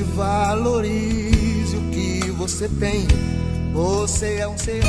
realmente valorize o que você tem. Você é um ser.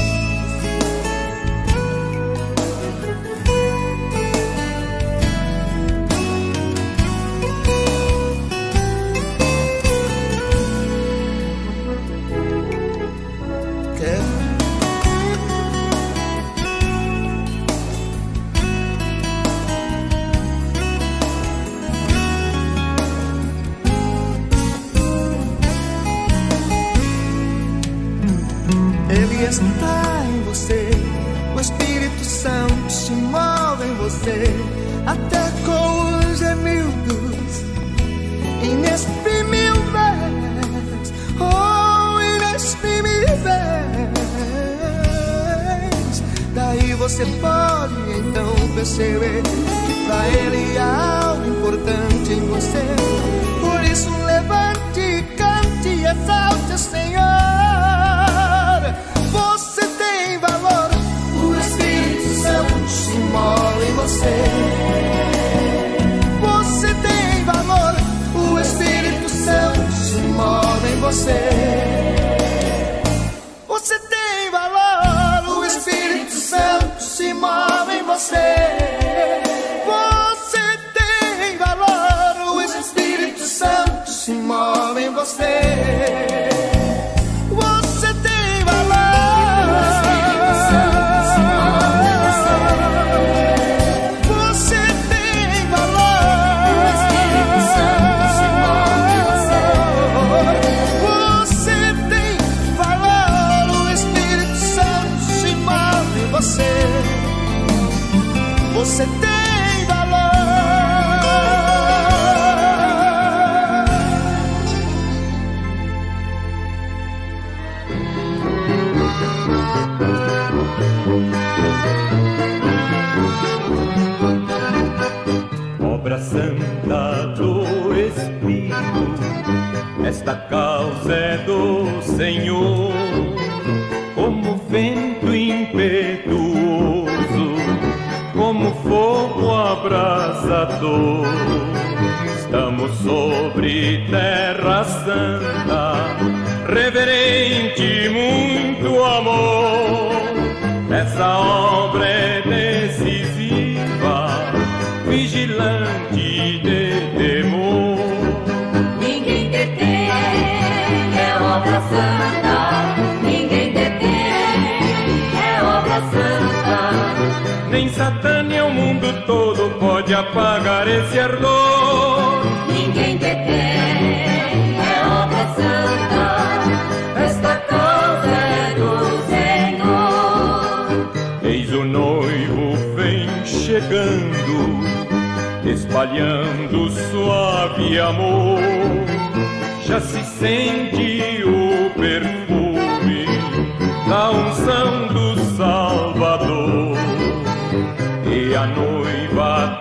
Ele está em você, o Espírito Santo se move em você, até com os gemidos inexprimíveis, oh, inexprimíveis. Daí você pode então perceber que pra Ele há algo importante em você. Por isso levante, cante e exalte o Senhor. Você tem valor, o Espírito Santo se move em você. Você tem valor, o Espírito Santo se move em você. Você tem valor, o Espírito Santo se move em você. Você tem valor, o Espírito Santo se move em você. Você tem valor. Obra santa do Espírito, esta causa é do Senhor, como vento impetuoso, como fogo abrasador. Estamos sobre terra santa, reverente muito amor. Essa obra é decisiva, vigilante de temor. Ninguém detém, é obra santa. Ninguém detém, é obra santa. Nem Satã nem o mundo todo pode apagar esse ardor. Ninguém detém, é obra santa. Esta causa é do Senhor. Eis o noivo vem chegando, espalhando suave amor. Já se sente o perfume da unção do Salvador. E a noiva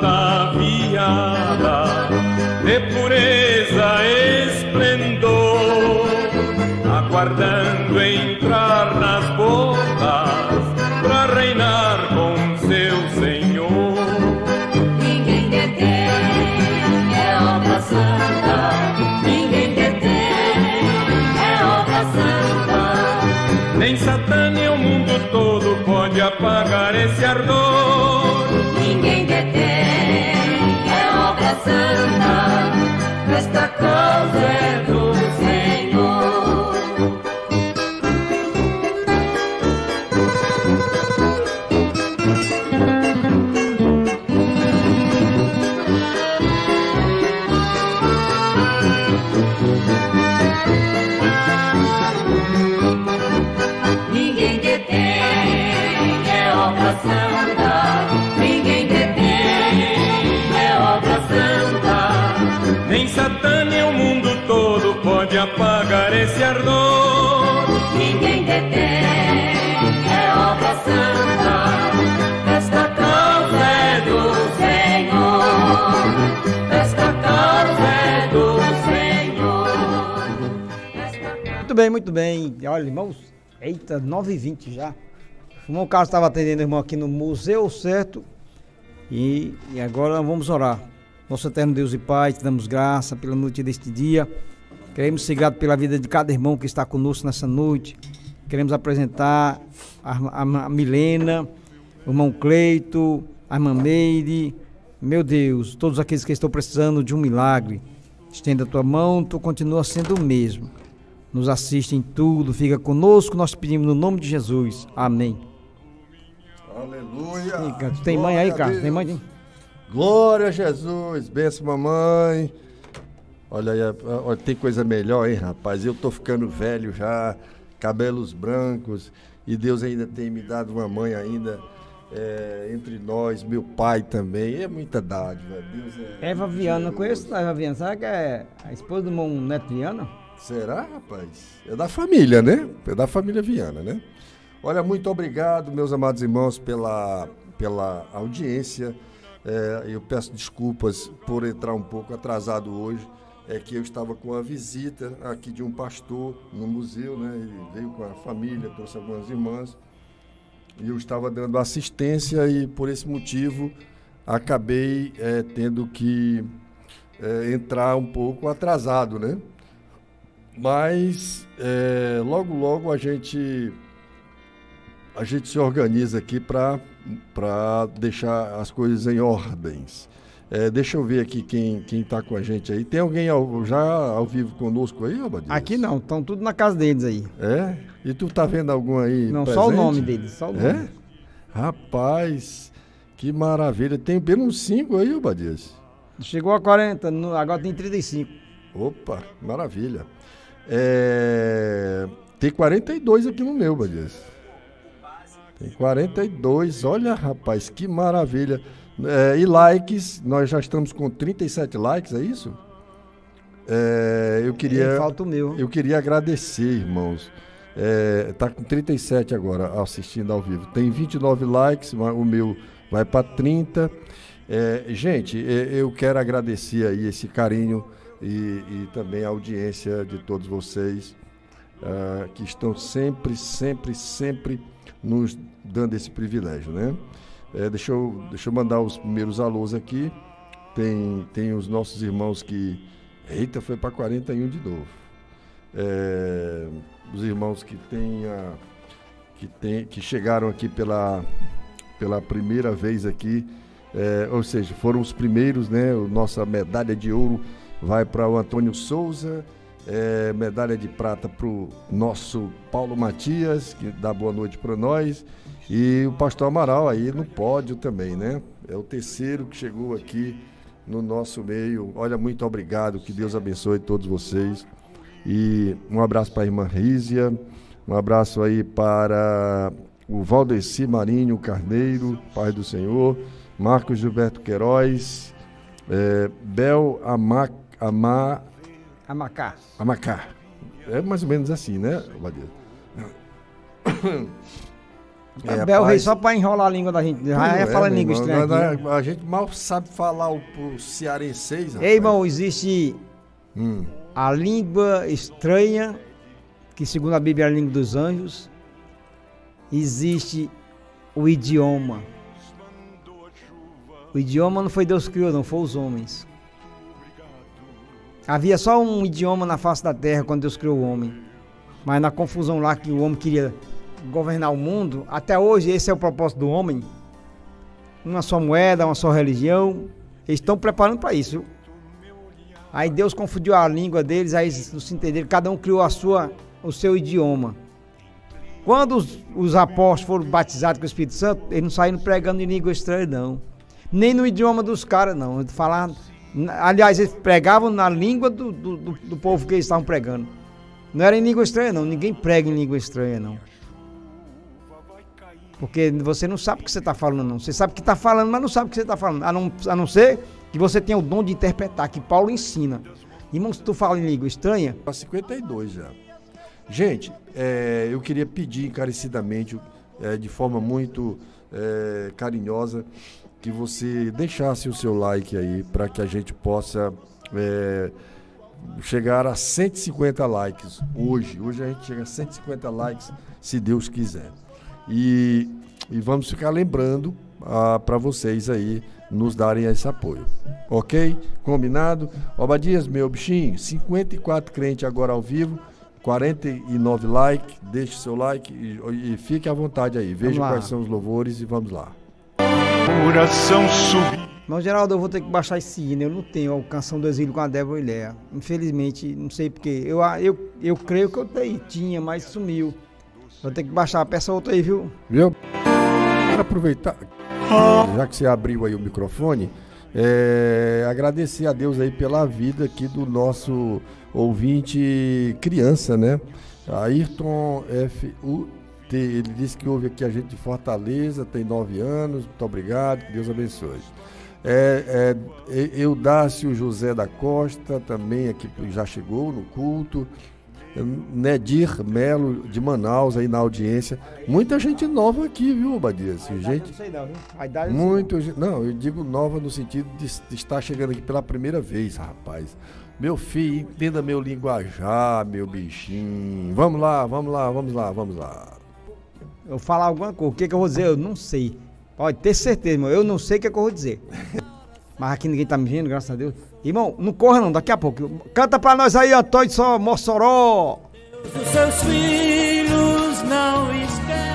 ataviada de pureza e esplendor, aguardando entrar nas bodas pra reinar com seu Senhor. Ninguém detém, é obra santa. Ninguém detém, é obra santa. Nem Satã nem o mundo todo pode apagar esse ardor. Ninguém detém, é obra santa. Esta causa é do Senhor. Ninguém detém, é obra santa. Ninguém detém, é obra santa. Nem Satã nem o mundo todo pode apagar esse ardor. Ninguém detém, é obra santa. Esta causa é do Senhor. Esta causa é do Senhor. Muito bem, muito bem. Olha, irmãos, eita, 9h20 já. O irmão Carlos estava atendendo o irmão aqui no Museu Certo. E agora vamos orar. Nosso eterno Deus e Pai, te damos graça pela noite deste dia. Queremos ser gratos pela vida de cada irmão que está conosco nessa noite. Queremos apresentar a Milena, o irmão Cleito, a irmã Meire. Meu Deus, todos aqueles que estão precisando de um milagre. Estenda a tua mão, tu continua sendo o mesmo. Nos assiste em tudo, fica conosco, nós te pedimos no nome de Jesus. Amém. Aleluia. Tu tem mãe aí, Carlos? Tem mãe? Glória a Jesus. Benção, mamãe. Olha aí, olha, tem coisa melhor, hein, rapaz? Eu tô ficando velho já, cabelos brancos, e Deus ainda tem me dado uma mãe ainda entre nós, meu pai também. É muita dádiva. Deus Eva Viana, conheço a Eva Viana. Será que é a esposa do irmão Neto Viana? Será, rapaz? É da família, né? É da família Viana, né? Olha, muito obrigado, meus amados irmãos, pela audiência. Eu peço desculpas por entrar um pouco atrasado hoje. É que eu estava com a visita aqui de um pastor no museu, né? Ele veio com a família, trouxe algumas irmãs. E eu estava dando assistência e, por esse motivo, acabei tendo que entrar um pouco atrasado, né? Mas logo, logo a gente se organiza aqui para deixar as coisas em ordens. Deixa eu ver aqui quem está com a gente aí. Tem alguém já ao vivo conosco aí, Abadias? Aqui não, estão tudo na casa deles aí. É? E tu tá vendo algum aí Não, presente? só o nome deles, só o nome. Rapaz, que maravilha. Tem pelo uns 5 aí, Abadias? Chegou a 40, agora tem 35. Opa, maravilha. Tem 42 aqui no meu, Abadias. Tem 42, olha, rapaz, que maravilha. E likes, nós já estamos com 37 likes, é isso? Falta o meu. Eu queria agradecer, irmãos. Tá com 37 agora, assistindo ao vivo. Tem 29 likes, o meu vai para 30. Gente, eu quero agradecer aí esse carinho e também a audiência de todos vocês que estão sempre nos dando esse privilégio, né? Deixa eu mandar os primeiros alôs aqui. Tem os nossos irmãos que... Eita, foi para 41 de novo. Os irmãos que chegaram aqui pela primeira vez aqui, ou seja, foram os primeiros, né? Nossa medalha de ouro vai para o Antônio Souza, medalha de prata para o nosso Paulo Matias, que dá boa noite para nós. E o pastor Amaral aí no pódio também, né? É o terceiro que chegou aqui no nosso meio. Olha, muito obrigado, que Deus abençoe todos vocês. E um abraço para a irmã Rízia, um abraço aí para o Valdeci Marinho Carneiro, Pai do Senhor, Marcos Gilberto Queiroz, Bel Amacá. É mais ou menos assim, né, Badia? Bel Rei, só para enrolar a língua da gente. Já fala em língua estranha aqui, né? A gente mal sabe falar o cearenseis. Ei, irmão, existe a língua estranha, que segundo a Bíblia é a língua dos anjos. Existe o idioma. O idioma não foi Deus que criou, não, foi os homens. Havia só um idioma na face da terra quando Deus criou o homem. Mas na confusão lá que o homem queria governar o mundo, até hoje esse é o propósito do homem. Uma só moeda, uma só religião. Eles estão preparando para isso, viu? Aí Deus confundiu a língua deles, aí eles não se entenderam, cada um criou o seu idioma. Quando os apóstolos foram batizados com o Espírito Santo, eles não saíram pregando em língua estranha, não. Nem no idioma dos caras, não. Aliás, eles pregavam na língua do povo que eles estavam pregando. Não era em língua estranha, não. Ninguém prega em língua estranha, não. Porque você não sabe o que você está falando, não. Você sabe o que está falando, mas não sabe o que você está falando. A não ser que você tenha o dom de interpretar, que Paulo ensina. Irmão, se tu fala em língua estranha... Para 52 já. Gente, eu queria pedir encarecidamente, de forma muito carinhosa, que você deixasse o seu like aí, para que a gente possa chegar a 150 likes hoje. Hoje a gente chega a 150 likes, se Deus quiser. E vamos ficar lembrando, para vocês aí nos darem esse apoio. Ok? Combinado? Obadias, meu bichinho, 54 crentes agora ao vivo, 49 likes, deixe seu like e fique à vontade aí. Veja quais são os louvores e vamos lá. Coração subir. Irmão Geraldo, eu vou ter que baixar esse hino. Eu não tenho a Canção do Exílio com a Débora e Léa. Infelizmente, não sei porquê. Eu creio que eu tinha, mas sumiu. Vou ter que baixar. Peça outra aí, viu? Viu? Quero aproveitar, já que você abriu aí o microfone, agradecer a Deus aí pela vida aqui do nosso ouvinte criança, né? Ayrton FUT. Ele disse que ouve aqui a gente de Fortaleza, tem 9 anos. Muito obrigado, que Deus abençoe. Eudácio José da Costa, também aqui já chegou no culto. Nedir Melo de Manaus aí na audiência. Muita gente nova aqui, viu, Obadias? Gente, não sei não, viu? A idade não, eu digo nova no sentido de estar chegando aqui pela primeira vez, rapaz. Meu filho, entenda meu linguajar, meu bichinho. Vamos lá. Eu falar alguma coisa, o que eu vou dizer? Eu não sei. Pode ter certeza, irmão. Eu não sei o que eu vou dizer. Mas aqui ninguém tá me vendo, graças a Deus. Irmão, não corra não, daqui a pouco. Canta pra nós aí, Antônio de Mossoró. Os seus filhos não esquecem.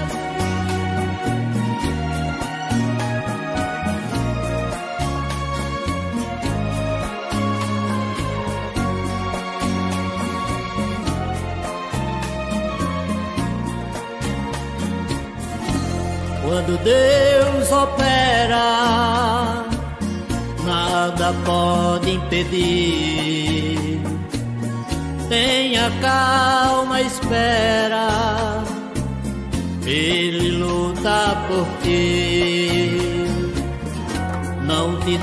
Quando Deus opera, nada pode impedir. Tenha calma, espera, Ele luta por ti. Não te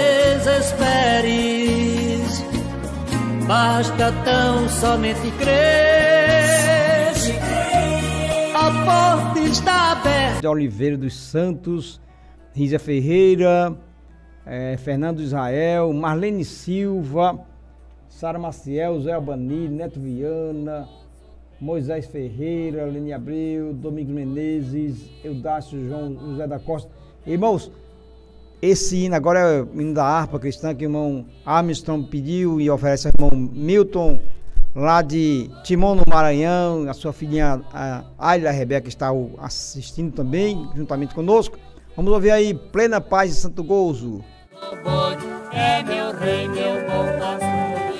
desesperes, basta tão somente crer. A porta está aberta. De Oliveira dos Santos, Rízia Ferreira, Fernando Israel, Marlene Silva, Sara Maciel, Zé Albani, Neto Viana, Moisés Ferreira, Leni Abreu, Domingos Menezes, Eudácio João José da Costa. Irmãos, esse hino agora é o hino da harpa cristã que o irmão Armstrong pediu e oferece ao irmão Milton, lá de Timon, no Maranhão. A sua filhinha, a Ayla Rebeca, está assistindo também, juntamente conosco. Vamos ouvir aí, Plena Paz e Santo Gozo. É meu rei, meu bom pastor.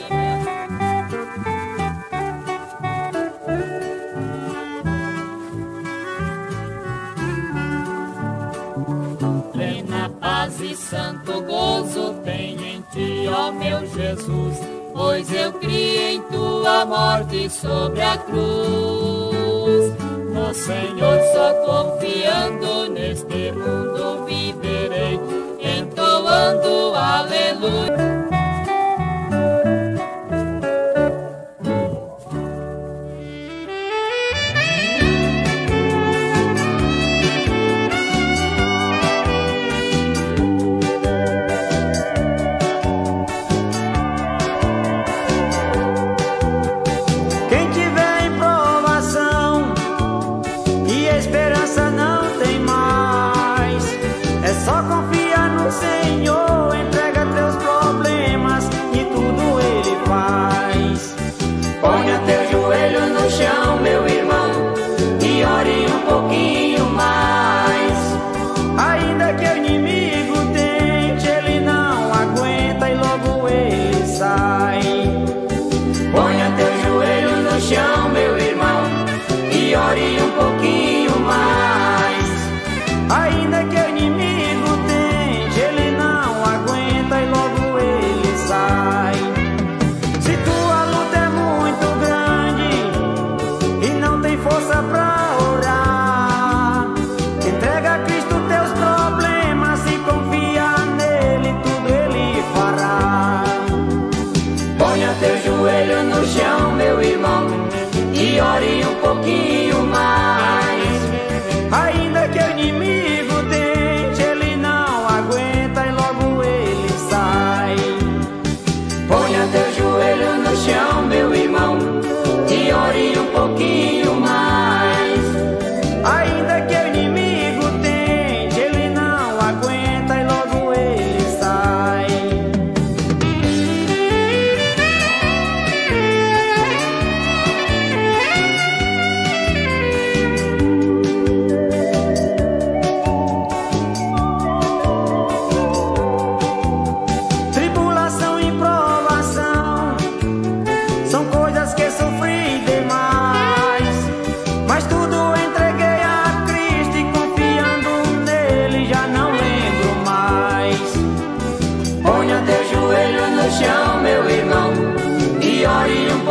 Plena paz e santo gozo tenho em ti, ó meu Jesus, pois eu criei em tua morte sobre a cruz. No Senhor só confiando, neste mundo viverei, entoando aleluia.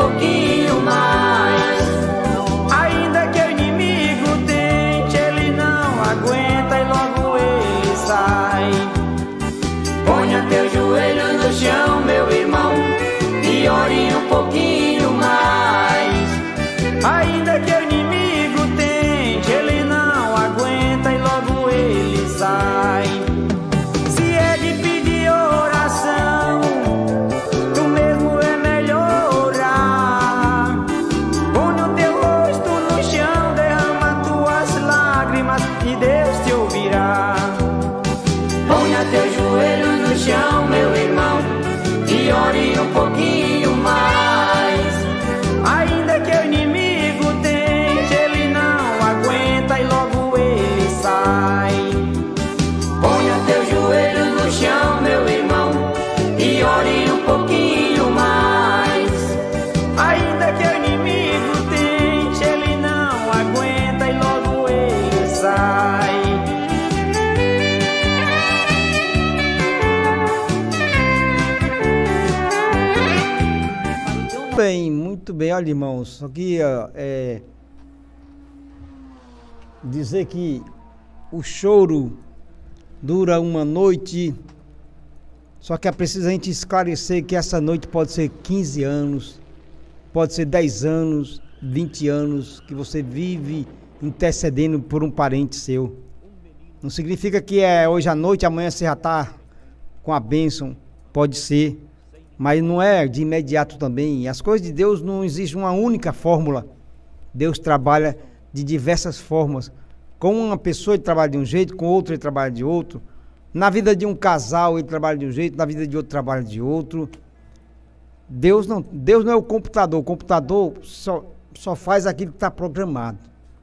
pouquinho mais. Ainda que o inimigo tente, ele não aguenta e logo ele sai. Ponha teu joelho no chão, meu irmão, e ore um pouquinho mais. Ainda que o inimigo tente, ele não aguenta e logo ele sai. Se é de pedir oração, tu mesmo é melhor orar. Põe o teu rosto no chão, derrama tuas lágrimas e Deus te ouvirá. Ponha teu joelho no chão, meu irmão, e ore um pouquinho mais. Ainda que o inimigo tente, ele não aguenta e logo ele sai. Ponha teu joelho no chão, meu irmão, e ore um pouquinho mais. Ainda que o inimigo tente, ele não aguenta e logo ele sai. Muito bem, olha, irmãos, só que dizer que o choro dura uma noite, só que é preciso a gente esclarecer que essa noite pode ser 15 anos, pode ser 10 anos, 20 anos, que você vive intercedendo por um parente seu. Não significa que é hoje à noite, amanhã você já está com a bênção, pode ser. Mas não é de imediato também. As coisas de Deus não existe uma única fórmula. Deus trabalha de diversas formas. Com uma pessoa ele trabalha de um jeito, com outra ele trabalha de outro. Na vida de um casal ele trabalha de um jeito, na vida de outro trabalha de outro. Deus não é o computador só faz aquilo que está programado.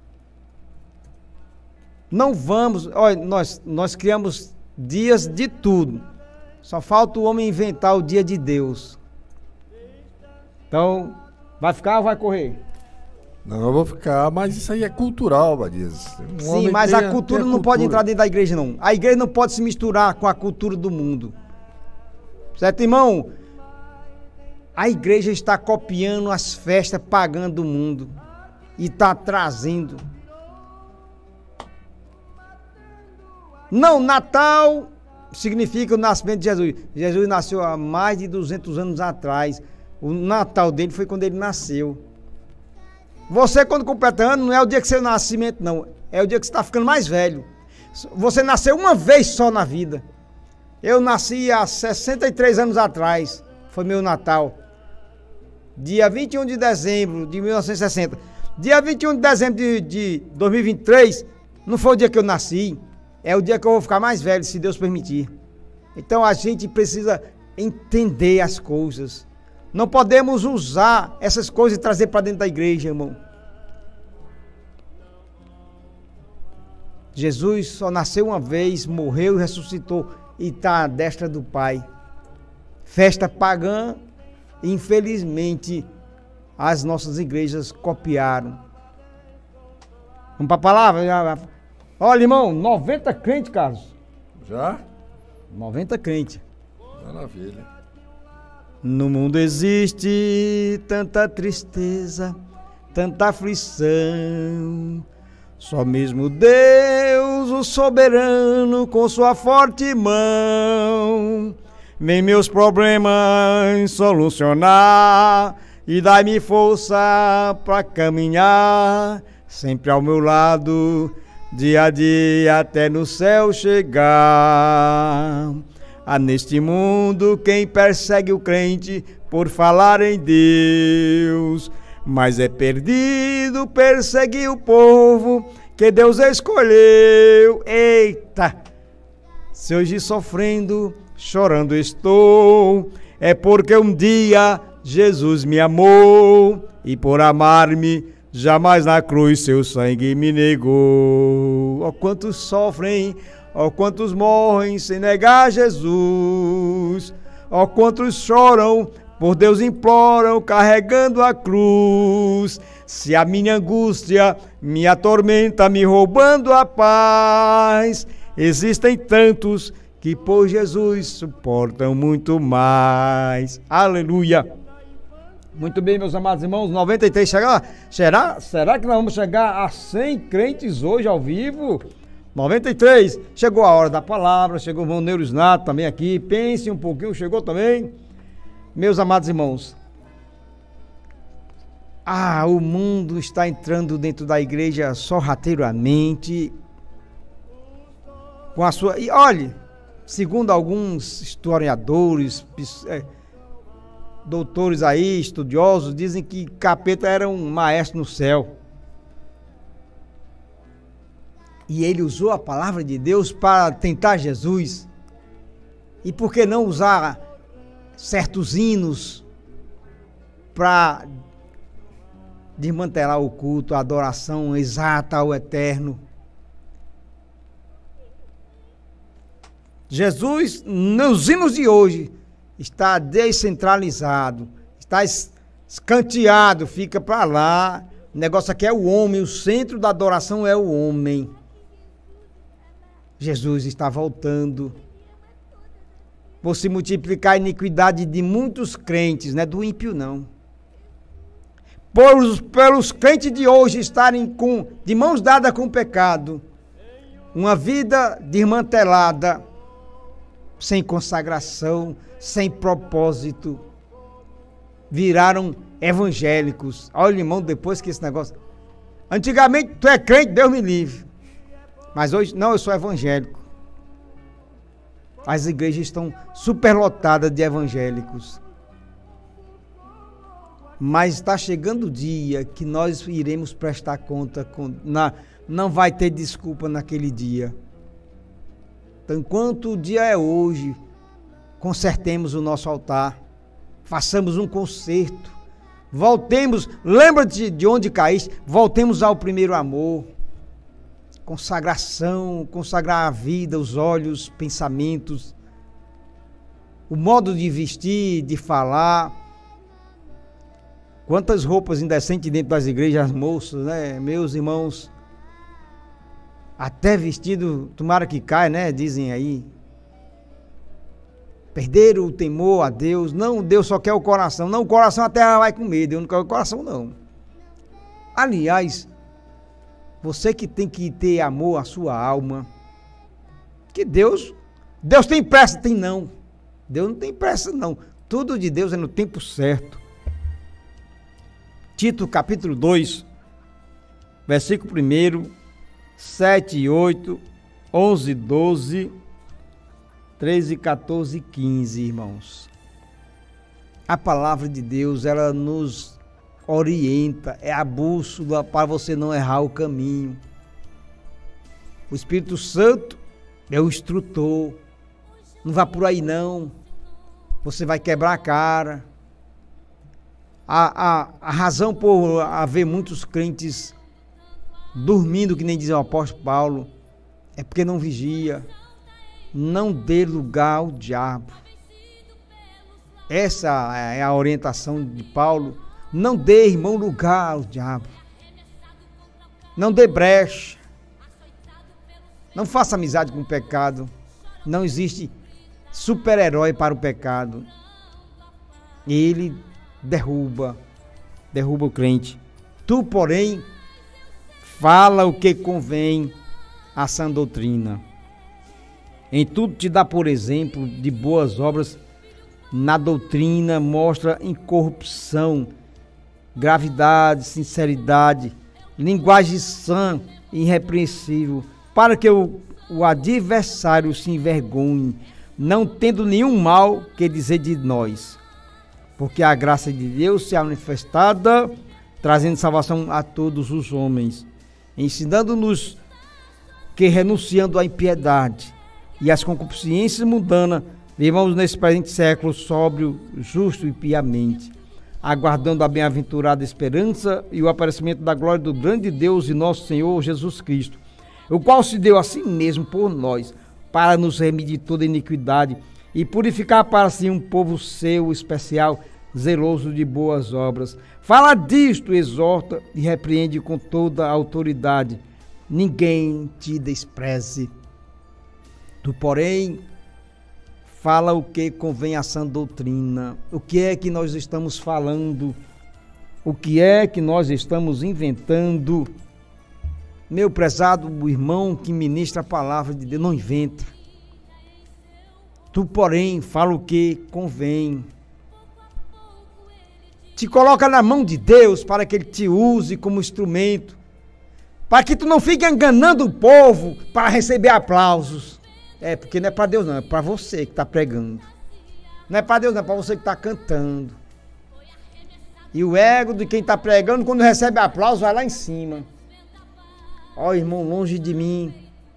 Não vamos... Olha, nós criamos dias de tudo. Só falta o homem inventar o dia de Deus. Então, vai ficar ou vai correr? Não, eu vou ficar, mas isso aí é cultural, Badias. Sim, mas a cultura não pode entrar dentro da igreja, não. A igreja não pode se misturar com a cultura do mundo. Certo, irmão? A igreja está copiando as festas pagãs do mundo. E está trazendo. Não, Natal significa o nascimento de Jesus. Jesus nasceu há mais de 200 anos atrás. O Natal dele foi quando ele nasceu. Você, quando completa ano, não é o dia que seu nascimento, não. É o dia que você está ficando mais velho. Você nasceu uma vez só na vida. Eu nasci há 63 anos atrás. Foi meu Natal. Dia 21 de dezembro de 1960. Dia 21 de dezembro de 2023, não foi o dia que eu nasci. É o dia que eu vou ficar mais velho, se Deus permitir. Então a gente precisa entender as coisas. Não podemos usar essas coisas e trazer para dentro da igreja, irmão. Jesus só nasceu uma vez, morreu e ressuscitou e está à destra do Pai. Festa pagã, infelizmente, as nossas igrejas copiaram. Vamos para a palavra? Olha, irmão, 90 crentes, Carlos. Já? 90 crentes. Maravilha. No mundo existe tanta tristeza, tanta aflição. Só mesmo Deus, o soberano, com sua forte mão, vem meus problemas solucionar e dai-me força para caminhar, sempre ao meu lado, dia a dia até no céu chegar. Há neste mundo quem persegue o crente por falar em Deus, mas é perdido perseguir o povo que Deus escolheu. Eita! Se hoje sofrendo, chorando estou, é porque um dia Jesus me amou e por amar-me jamais na cruz seu sangue me negou. Ó quantos sofrem, ó quantos morrem sem negar Jesus, ó quantos choram, por Deus imploram, carregando a cruz. Se a minha angústia me atormenta, me roubando a paz, existem tantos que por Jesus suportam muito mais. Aleluia! Muito bem, meus amados irmãos, 93 será que nós vamos chegar a 100 crentes hoje ao vivo? 93, chegou a hora da palavra, chegou o irmão Neurosnato também aqui, pense um pouquinho, chegou também. Meus amados irmãos, o mundo está entrando dentro da igreja sorrateiramente, com a sua... E olhe, segundo alguns historiadores, doutores aí, estudiosos, dizem que capeta era um maestro no céu. E ele usou a palavra de Deus para tentar Jesus. E por que não usar certos hinos para desmantelar o culto, a adoração exata ao Eterno? Jesus, nos hinos de hoje, está descentralizado, está escanteado, fica para lá. O negócio aqui é o homem, o centro da adoração é o homem. Jesus está voltando. Por se multiplicar a iniquidade de muitos crentes, não é do ímpio não. Pelos crentes de hoje estarem de mãos dadas com o pecado, uma vida desmantelada, sem consagração, sem propósito, viraram evangélicos. Olha, irmão, depois que esse negócio... Antigamente, tu é crente, Deus me livre. Mas hoje, não, eu sou evangélico. As igrejas estão superlotadas de evangélicos. Mas está chegando o dia que nós iremos prestar conta. Não vai ter desculpa naquele dia. Então, enquanto o dia é hoje, consertemos o nosso altar. Façamos um conserto. Voltemos, lembra-te de onde caíste, voltemos ao primeiro amor. Consagração, consagrar a vida, os olhos, os pensamentos, o modo de vestir, de falar. Quantas roupas indecentes dentro das igrejas, as moças, né? Meus irmãos, até vestido, tomara que caia, né? Dizem aí. Perderam o temor a Deus. Não, Deus só quer o coração. Não, o coração a terra vai comer, Deus não quer o coração, não. Aliás, você que tem que ter amor à sua alma, que Deus tem pressa, tem não. Deus não tem pressa, não. Tudo de Deus é no tempo certo. Tito capítulo 2, versículo 1, 7 e 8, 11 e 12, 13, 14 e 15, irmãos. A palavra de Deus, ela nos orienta, é a bússola para você não errar o caminho. O Espírito Santo é o instrutor. Não vá por aí não. Você vai quebrar a cara. A razão por haver muitos crentes dormindo, que nem diz o apóstolo Paulo, é porque não vigia. Não dê lugar ao diabo. Essa é a orientação de Paulo. Não dê, irmão, lugar ao diabo. Não dê brecha. Não faça amizade com o pecado. Não existe super-herói para o pecado. Ele derruba o crente. Tu, porém, fala o que convém à sã doutrina. Em tudo te dá por exemplo de boas obras. Na doutrina mostra incorrupção, gravidade, sinceridade, linguagem sã e irrepreensível, para que o adversário se envergonhe, não tendo nenhum mal que dizer de nós. Porque a graça de Deus se é manifestada, trazendo salvação a todos os homens, ensinando-nos que, renunciando à impiedade e às concupiscências mundanas, vivamos nesse presente século sóbrio, justo e piamente, aguardando a bem-aventurada esperança e o aparecimento da glória do grande Deus e nosso Senhor Jesus Cristo, o qual se deu a si mesmo por nós, para nos remir de toda iniquidade e purificar para si um povo seu especial, zeloso de boas obras. Fala disto, exorta e repreende com toda a autoridade. Ninguém te despreze. Tu, porém, fala o que convém à sã doutrina. O que é que nós estamos falando O que é que nós estamos inventando? Meu prezado irmão que ministra a palavra de Deus, não inventa. Tu, porém, fala o que convém. Te coloca na mão de Deus para que Ele te use como instrumento. Para que tu não fique enganando o povo para receber aplausos. Porque não é para Deus não, é para você que está pregando. Não é para Deus não, é para você que está cantando. E o ego de quem está pregando, quando recebe aplauso, vai lá em cima. Ó, irmão, longe de mim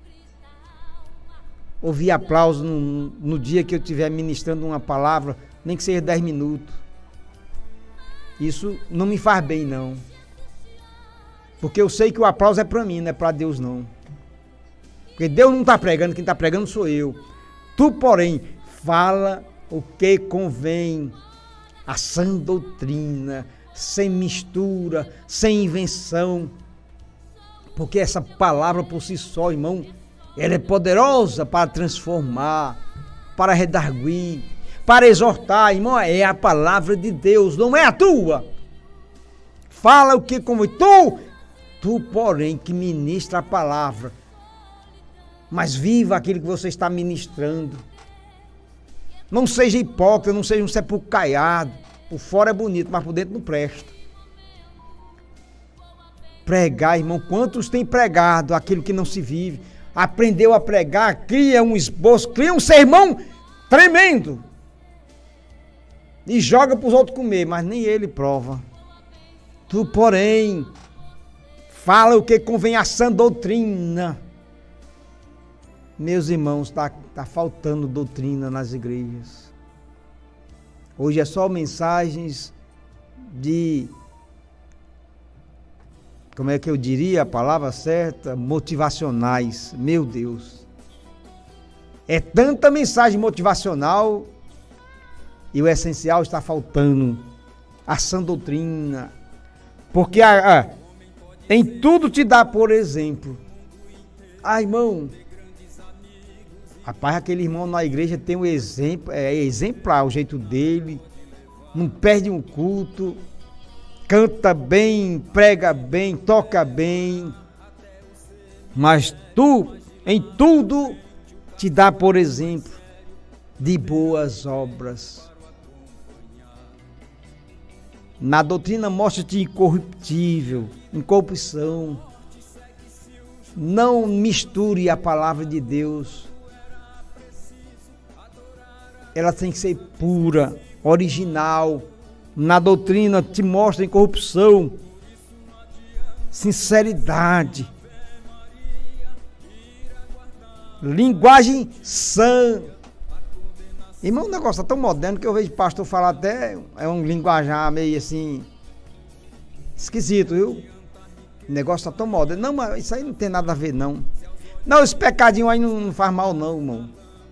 ouvir aplauso no dia que eu estiver ministrando uma palavra, nem que seja 10 minutos. Isso não me faz bem, não. Porque eu sei que o aplauso é para mim, não é para Deus, não. Porque Deus não está pregando, quem está pregando sou eu. Tu, porém, fala o que convém, a sã doutrina, sem mistura, sem invenção. Porque essa palavra por si só, irmão, ela é poderosa para transformar, para redarguir, para exortar, irmão, é a palavra de Deus, não é a tua. Fala o que convém. Tu, porém, que ministra a palavra, mas viva aquilo que você está ministrando. Não seja hipócrita, não seja um sepulcro caiado. Por fora é bonito, mas por dentro não presta. Pregar, irmão, quantos têm pregado aquilo que não se vive? Aprendeu a pregar, cria um esboço, cria um sermão tremendo. E joga para os outros comer, mas nem ele prova. Tu, porém, fala o que convém a sã doutrina. Meus irmãos, está faltando doutrina nas igrejas. Hoje é só mensagens de, como é que eu diria a palavra certa? Motivacionais. Meu Deus. É tanta mensagem motivacional e o essencial está faltando. A sã doutrina. Porque em tudo te dá por exemplo. Irmão, rapaz, aquele irmão na igreja tem um exemplo, é exemplar o jeito dele, não perde um culto, canta bem, prega bem, toca bem, mas tu, em tudo, te dá por exemplo de boas obras. Na doutrina mostra-te incorruptível, incorrupção. Não misture a palavra de Deus. Ela tem que ser pura, original. Na doutrina te mostra incorrupção, sinceridade, linguagem sã. Irmão, o negócio está tão moderno que eu vejo pastor falar até, é um linguajar meio assim, esquisito, viu? O negócio está tão moderno. Não, mas isso aí não tem nada a ver, não. Não, esse pecadinho aí não faz mal, não, irmão.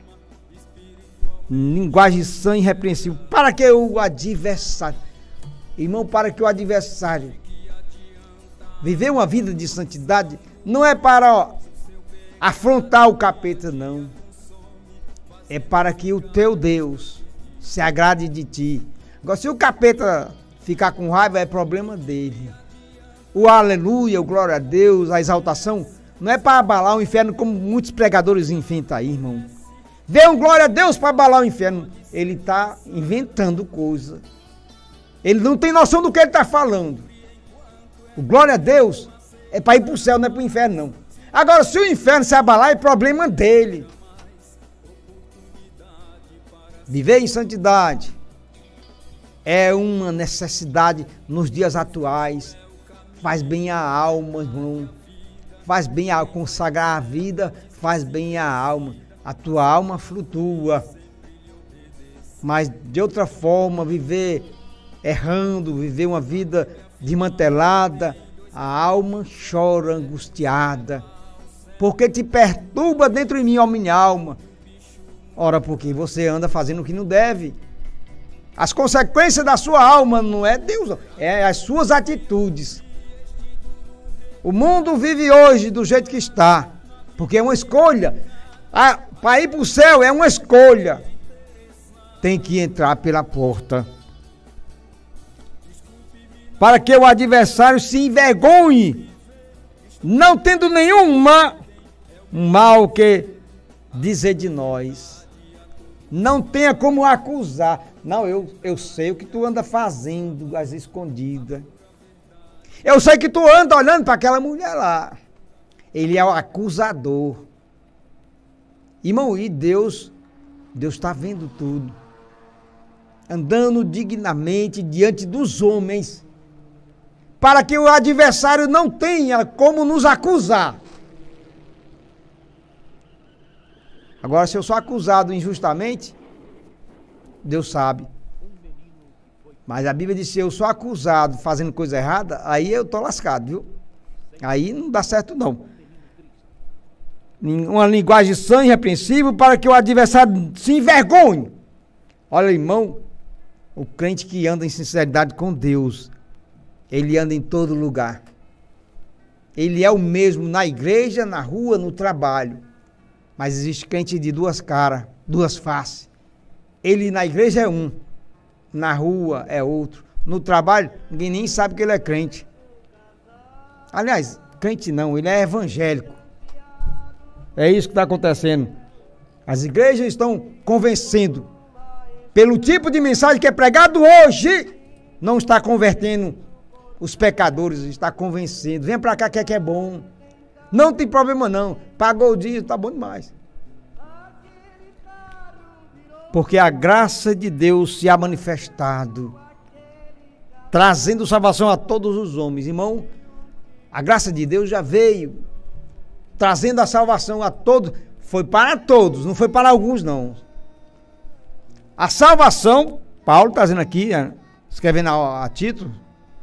Linguagem sã e irrepreensível. Para que o adversário, irmão, para que o adversário viver uma vida de santidade, não é para afrontar o capeta, não. É para que o teu Deus se agrade de ti. Agora, se o capeta ficar com raiva, é problema dele. O aleluia, o glória a Deus, a exaltação, não é para abalar o inferno como muitos pregadores inventam aí, irmão. Dê um glória a Deus para abalar o inferno. Ele está inventando coisa. Ele não tem noção do que ele está falando. O glória a Deus é para ir para o céu, não é para o inferno, não. Agora, se o inferno se abalar, é problema dele. Viver em santidade é uma necessidade nos dias atuais. Faz bem à alma, irmão. Faz bem a consagrar a vida, faz bem à alma. A tua alma flutua. Mas de outra forma, viver errando, viver uma vida desmantelada, a alma chora angustiada. Porque te perturba dentro de mim, ó minha alma. Ora, porque você anda fazendo o que não deve. As consequências da sua alma não é Deus, é as suas atitudes. O mundo vive hoje do jeito que está, porque é uma escolha. Para ir para o céu é uma escolha. Tem que entrar pela porta. para que o adversário se envergonhe, não tendo nenhum mal que dizer de nós. Não tenha como acusar. Não, eu sei o que tu anda fazendo às escondidas. Eu sei que tu anda olhando para aquela mulher lá. Ele é o acusador. Irmão, e Deus está vendo tudo. Andando dignamente diante dos homens, para que o adversário não tenha como nos acusar. Agora, se eu sou acusado injustamente, Deus sabe. Mas a Bíblia diz que se eu sou acusado fazendo coisa errada, aí eu estou lascado, viu? Aí não dá certo não. Uma linguagem sã e irrepreensível para que o adversário se envergonhe. Olha, irmão, o crente que anda em sinceridade com Deus, ele anda em todo lugar. Ele é o mesmo na igreja, na rua, no trabalho. Mas existe crente de duas caras, duas faces. Ele na igreja é um, na rua é outro. No trabalho, ninguém nem sabe que ele é crente. Aliás, crente não, ele é evangélico. É isso que está acontecendo. As igrejas estão convencendo. Pelo tipo de mensagem que é pregado hoje, não está convertendo os pecadores, está convencendo. Vem para cá que é bom. Não tem problema não. Pagou o dia, está bom demais. Porque a graça de Deus se há manifestado, trazendo salvação a todos os homens. Irmão, a graça de Deus já veio, trazendo a salvação a todos. Foi para todos, não foi para alguns não. A salvação, Paulo está dizendo aqui, escrevendo a título,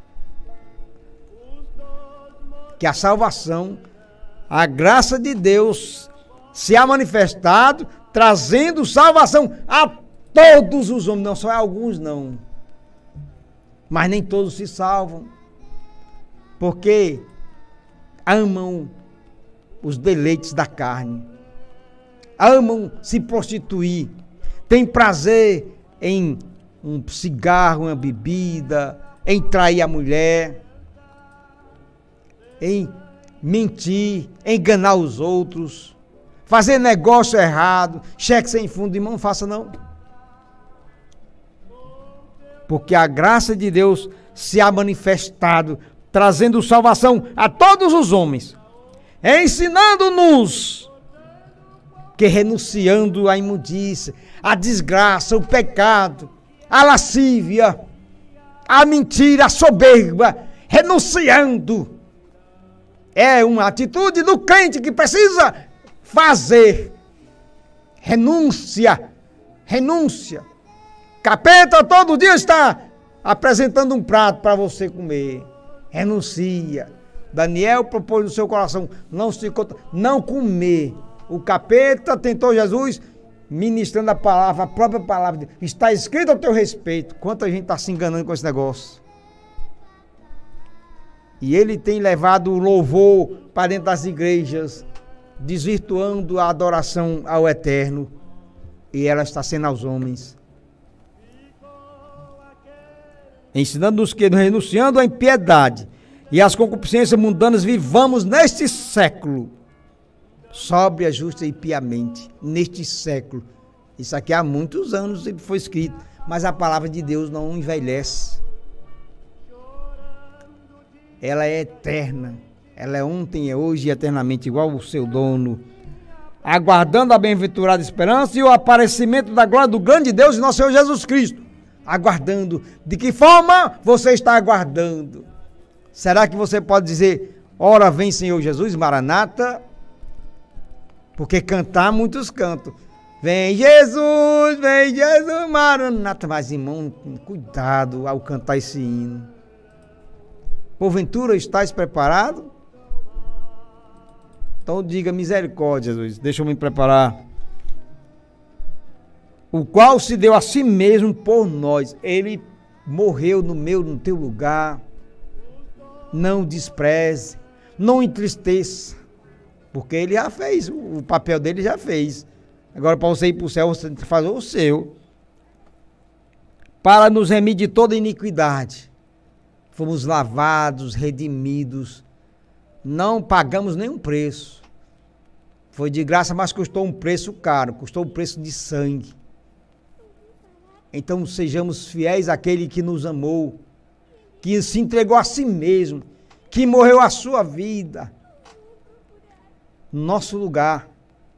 que a salvação, a graça de Deus se há manifestado, trazendo salvação a todos os homens, não só a alguns não. Mas nem todos se salvam, porque amam os deleites da carne, amam se prostituir, têm prazer em um cigarro, uma bebida, em trair a mulher, em mentir, enganar os outros, fazer negócio errado, cheque sem fundo. Irmão, não faça não. Porque a graça de Deus se há manifestado, trazendo salvação a todos os homens, ensinando-nos que renunciando à imundícia, à desgraça, o pecado, a lascívia, a mentira, a soberba, renunciando. É uma atitude do crente que precisa fazer. Renúncia. Capeta todo dia está apresentando um prato para você comer. Renuncia. Daniel propôs no seu coração não comer. O capeta tentou Jesus ministrando a palavra, a própria palavra. Está escrito ao teu respeito. Quanta gente está se enganando com esse negócio. E ele tem levado o louvor para dentro das igrejas, desvirtuando a adoração ao Eterno. E ela está sendo aos homens. Ensinando-nos que, renunciando à impiedade e às concupiscências mundanas, vivamos neste século, sóbria, justa e piamente. Neste século. Isso aqui há muitos anos ele foi escrito, mas a palavra de Deus não envelhece. Ela é eterna. Ela é ontem, é hoje e eternamente igual ao seu dono. Aguardando a bem-aventurada esperança e o aparecimento da glória do grande Deus e nosso Senhor Jesus Cristo. Aguardando. De que forma você está aguardando? Será que você pode dizer, ora vem Senhor Jesus, Maranata? Porque cantar muitos cantam. Vem Jesus, Maranata. Mas irmão, cuidado ao cantar esse hino. Porventura estás preparado? Então diga misericórdia, Jesus, deixa eu me preparar. O qual se deu a si mesmo por nós. Ele morreu no teu lugar. Não despreze, não entristeça, porque ele já fez, o papel dele já fez. Agora para você ir para o céu, você tem que fazer o seu. Para nos remir de toda iniquidade. fomos lavados, redimidos, não pagamos nenhum preço. Foi de graça, mas custou um preço caro, custou um preço de sangue. Então sejamos fiéis àquele que nos amou, que se entregou a si mesmo, que morreu a sua vida, no nosso lugar,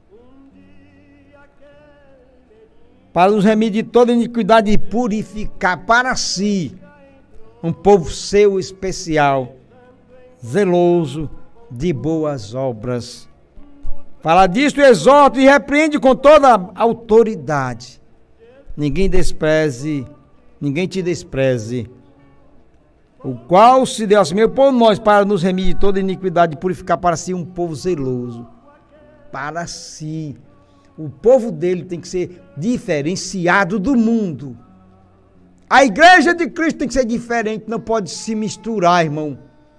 para nos remir de toda iniquidade e purificar para si um povo seu especial, zeloso de boas obras. Fala disto, exorta e repreende com toda a autoridade. Ninguém te despreze, o qual se deu a si mesmo por nós, para nos remir de toda iniquidade e purificar para si um povo zeloso. Para si. O povo dele tem que ser diferenciado do mundo. A igreja de Cristo tem que ser diferente, não pode se misturar, irmão.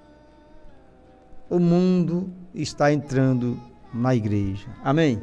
O mundo está entrando na igreja. Amém?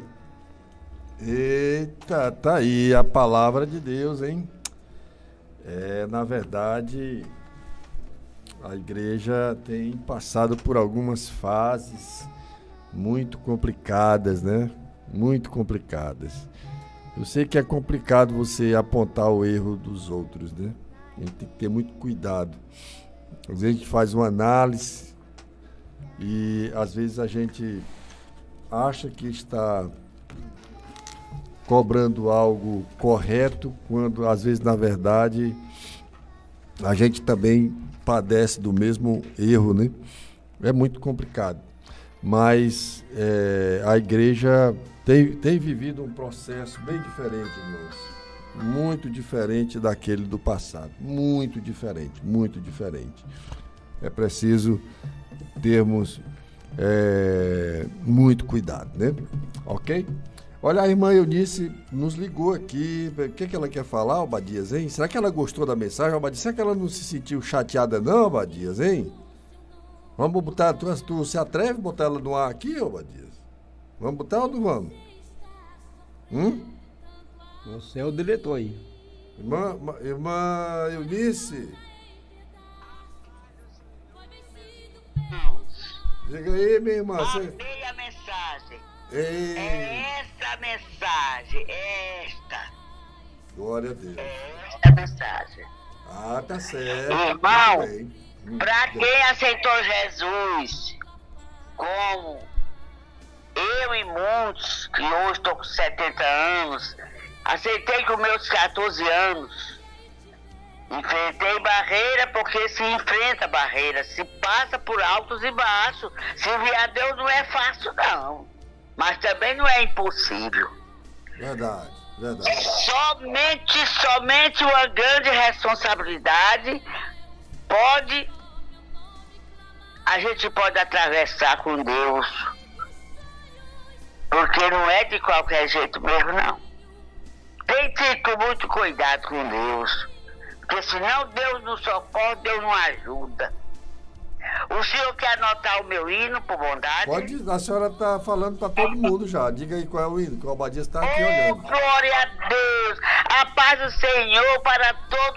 Eita, tá aí a palavra de Deus, hein? Na verdade, a igreja tem passado por algumas fases muito complicadas, né? Muito complicadas. Eu sei que é complicado você apontar o erro dos outros, né? A gente tem que ter muito cuidado. Às vezes a gente faz uma análise e às vezes a gente acha que está cobrando algo correto, quando às vezes, na verdade, a gente também padece do mesmo erro, né? É muito complicado. Mas a igreja tem vivido um processo bem diferente, irmãos. Muito diferente daquele do passado. Muito diferente, muito diferente. É preciso termos muito cuidado, né? Ok? Olha, a irmã Eunice nos ligou aqui. O que ela quer falar, Obadias, hein? Será que ela gostou da mensagem, Obadias? Será que ela não se sentiu chateada, não, Obadias, hein? Vamos botar, tu se atreve a botar ela no ar aqui, Obadias? Vamos botar ou não vamos? Você é o diretor aí. Irmã Eunice. Diga aí, minha irmã. Amei a mensagem. Ei. É essa a mensagem. Esta. Glória a Deus. É esta a mensagem. Ah, tá certo. Irmão, para quem aceitou Jesus, como eu e muitos, que hoje estou com 70 anos, aceitei com meus 14 anos. Enfrentei barreira porque se enfrenta barreira, se passa por altos e baixos. Servir a Deus não é fácil, não. Mas também não é impossível. Verdade, verdade. Somente uma grande responsabilidade a gente pode atravessar com Deus. Porque não é de qualquer jeito mesmo, não. Tem que ter muito cuidado com Deus. Porque senão Deus não socorre, Deus não ajuda. O senhor quer anotar o meu hino, por bondade? Pode, a senhora está falando para todo mundo já. Diga aí qual é o hino, que o Obadias está aqui olhando. Glória a Deus! A paz do Senhor para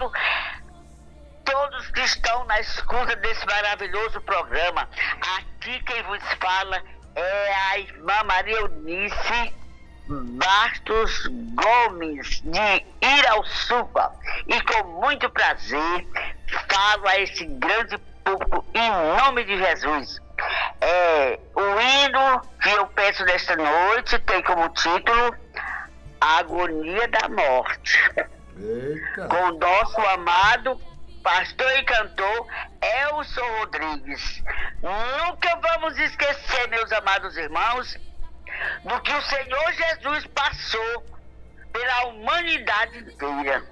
todos que estão na escuta desse maravilhoso programa. Aqui quem vos fala é a irmã Maria Eunice Bastos Gomes, de Irauçuba, e com muito prazer falo a esse grande público em nome de Jesus. O hino que eu peço nesta noite tem como título A Agonia da Morte. Eita. Com o nosso amado pastor e cantor Elson Rodrigues. Nunca vamos esquecer, meus amados irmãos, do que o Senhor Jesus passou pela humanidade inteira.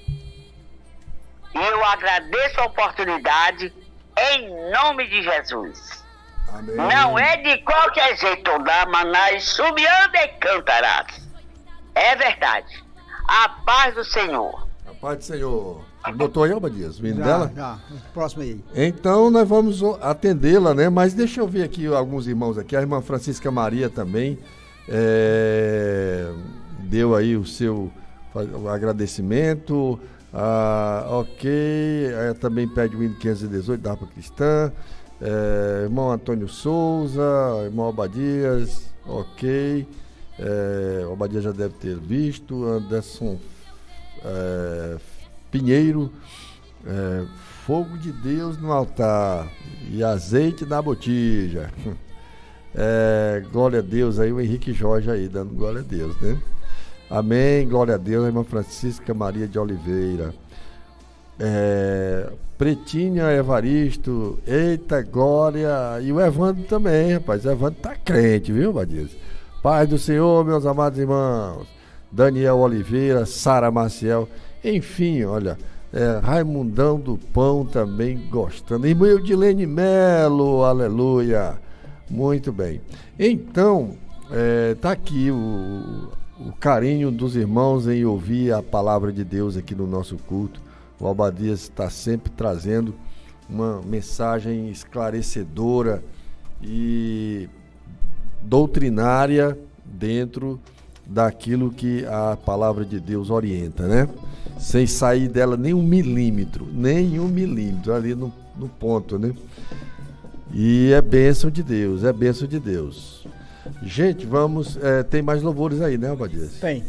E eu agradeço a oportunidade em nome de Jesus. Amém. Não é de qualquer jeito, da manais subiando e cantarás. É verdade. A paz do Senhor. A paz do Senhor. Botou aí, Obadias, o hino dela? Já. Próximo aí. Então nós vamos atendê-la, né? Mas deixa eu ver aqui alguns irmãos aqui. A irmã Francisca Maria também deu aí o seu agradecimento. Ok. Também pede o hino 518 da Harpa Cristã. Irmão Antônio Souza, irmão Obadias, ok. Obadias já deve ter visto. Anderson Pinheiro, fogo de Deus no altar e azeite na botija. Glória a Deus aí, o Henrique Jorge aí, dando glória a Deus, né? Amém, glória a Deus, a irmã Francisca Maria de Oliveira. Pretinha Evaristo, eita glória, e o Evandro também, rapaz, o Evandro tá crente, viu, Badias? Paz do Senhor, meus amados irmãos, Daniel Oliveira, Sara Maciel, enfim, olha, Raimundão do Pão também gostando, irmã Eudilene Melo, aleluia, muito bem. Então, tá aqui o carinho dos irmãos em ouvir a palavra de Deus aqui no nosso culto. O Obadias está sempre trazendo uma mensagem esclarecedora e doutrinária dentro daquilo que a palavra de Deus orienta, né? Sem sair dela nem um milímetro ali no ponto, né? E é bênção de Deus, é bênção de Deus. Gente, vamos, tem mais louvores aí, né, Obadias? Tem.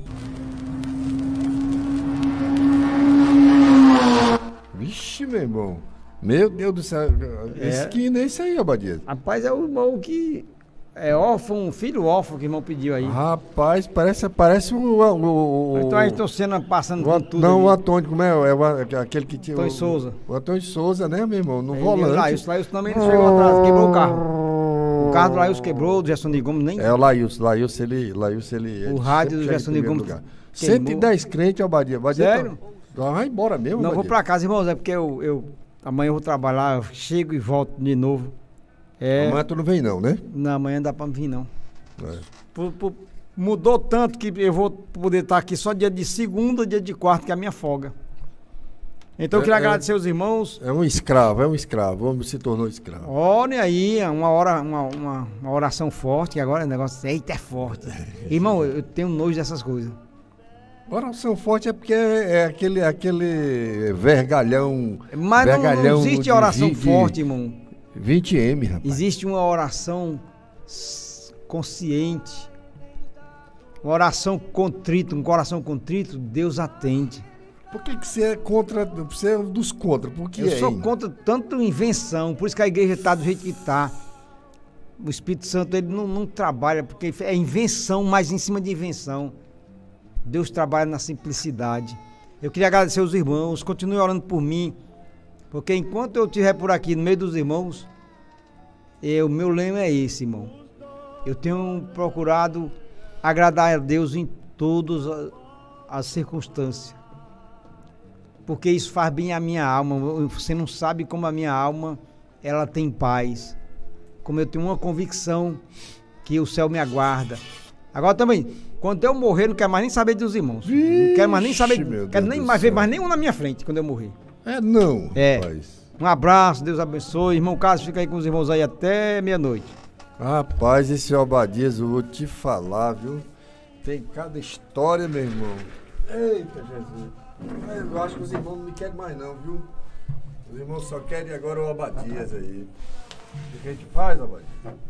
Vixe, meu irmão. Meu Deus do céu. Esquina é isso aí, Obadias. Rapaz, é o irmão que é órfão, um filho órfão que o irmão pediu aí. Rapaz, parece Então aí estou passando por tudo. Não, aí. o Antônio, como é? Aquele que tinha. Antônio Souza. O Antônio Souza, né, meu irmão? No Aí, volante. Laílson também não chegou atrás, quebrou o carro. O carro do Laílson quebrou, do Gerson de Gomes nem. É o Laílson, ele o rádio do Gerson de Gomes. 110 crentes, Obadias. Sério? Vai embora mesmo, não, vou pra casa, irmãos, é porque amanhã eu vou trabalhar, eu chego e volto de novo. Amanhã tu não vem não, né? Não, amanhã não dá pra vir não. Mudou tanto que eu vou poder estar aqui só dia de segunda, dia de quarta, que é a minha folga. Então eu queria agradecer os irmãos. É um escravo, o homem se tornou escravo. Olha aí, uma oração forte, que agora o negócio, eita, é forte. Irmão, eu tenho nojo dessas coisas. Oração forte é porque é aquele vergalhão. Mas não existe oração forte, irmão. 20M, rapaz. Existe uma oração consciente. Uma oração contrita, um coração contrito, Deus atende. Por que você é contra? Você é dos contra? Por que eu sou contra tanto invenção, por isso que a igreja está do jeito que está. O Espírito Santo ele não trabalha, porque é invenção, mas em cima de invenção. Deus trabalha na simplicidade. Eu queria agradecer aos irmãos, continue orando por mim, porque enquanto eu estiver por aqui no meio dos irmãos, o meu lema é esse, irmão. Eu tenho procurado agradar a Deus em todas as circunstâncias, porque isso faz bem à minha alma. Você não sabe como a minha alma ela tem paz, como eu tenho uma convicção que o céu me aguarda. Agora também, quando eu morrer, não quero mais nem saber dos irmãos. Vixe, não quero mais nem saber, quero nem mais ver mais nenhum na minha frente quando eu morrer. Rapaz. Um abraço, Deus abençoe. Irmão Cássio, fica aí com os irmãos aí até meia-noite. Rapaz, esse Obadias, eu vou te falar, viu? Tem cada história, meu irmão. Eita, Jesus. Eu acho que os irmãos não me querem mais não, viu? Os irmãos só querem agora o Obadias aí. O que a gente faz, Obadias?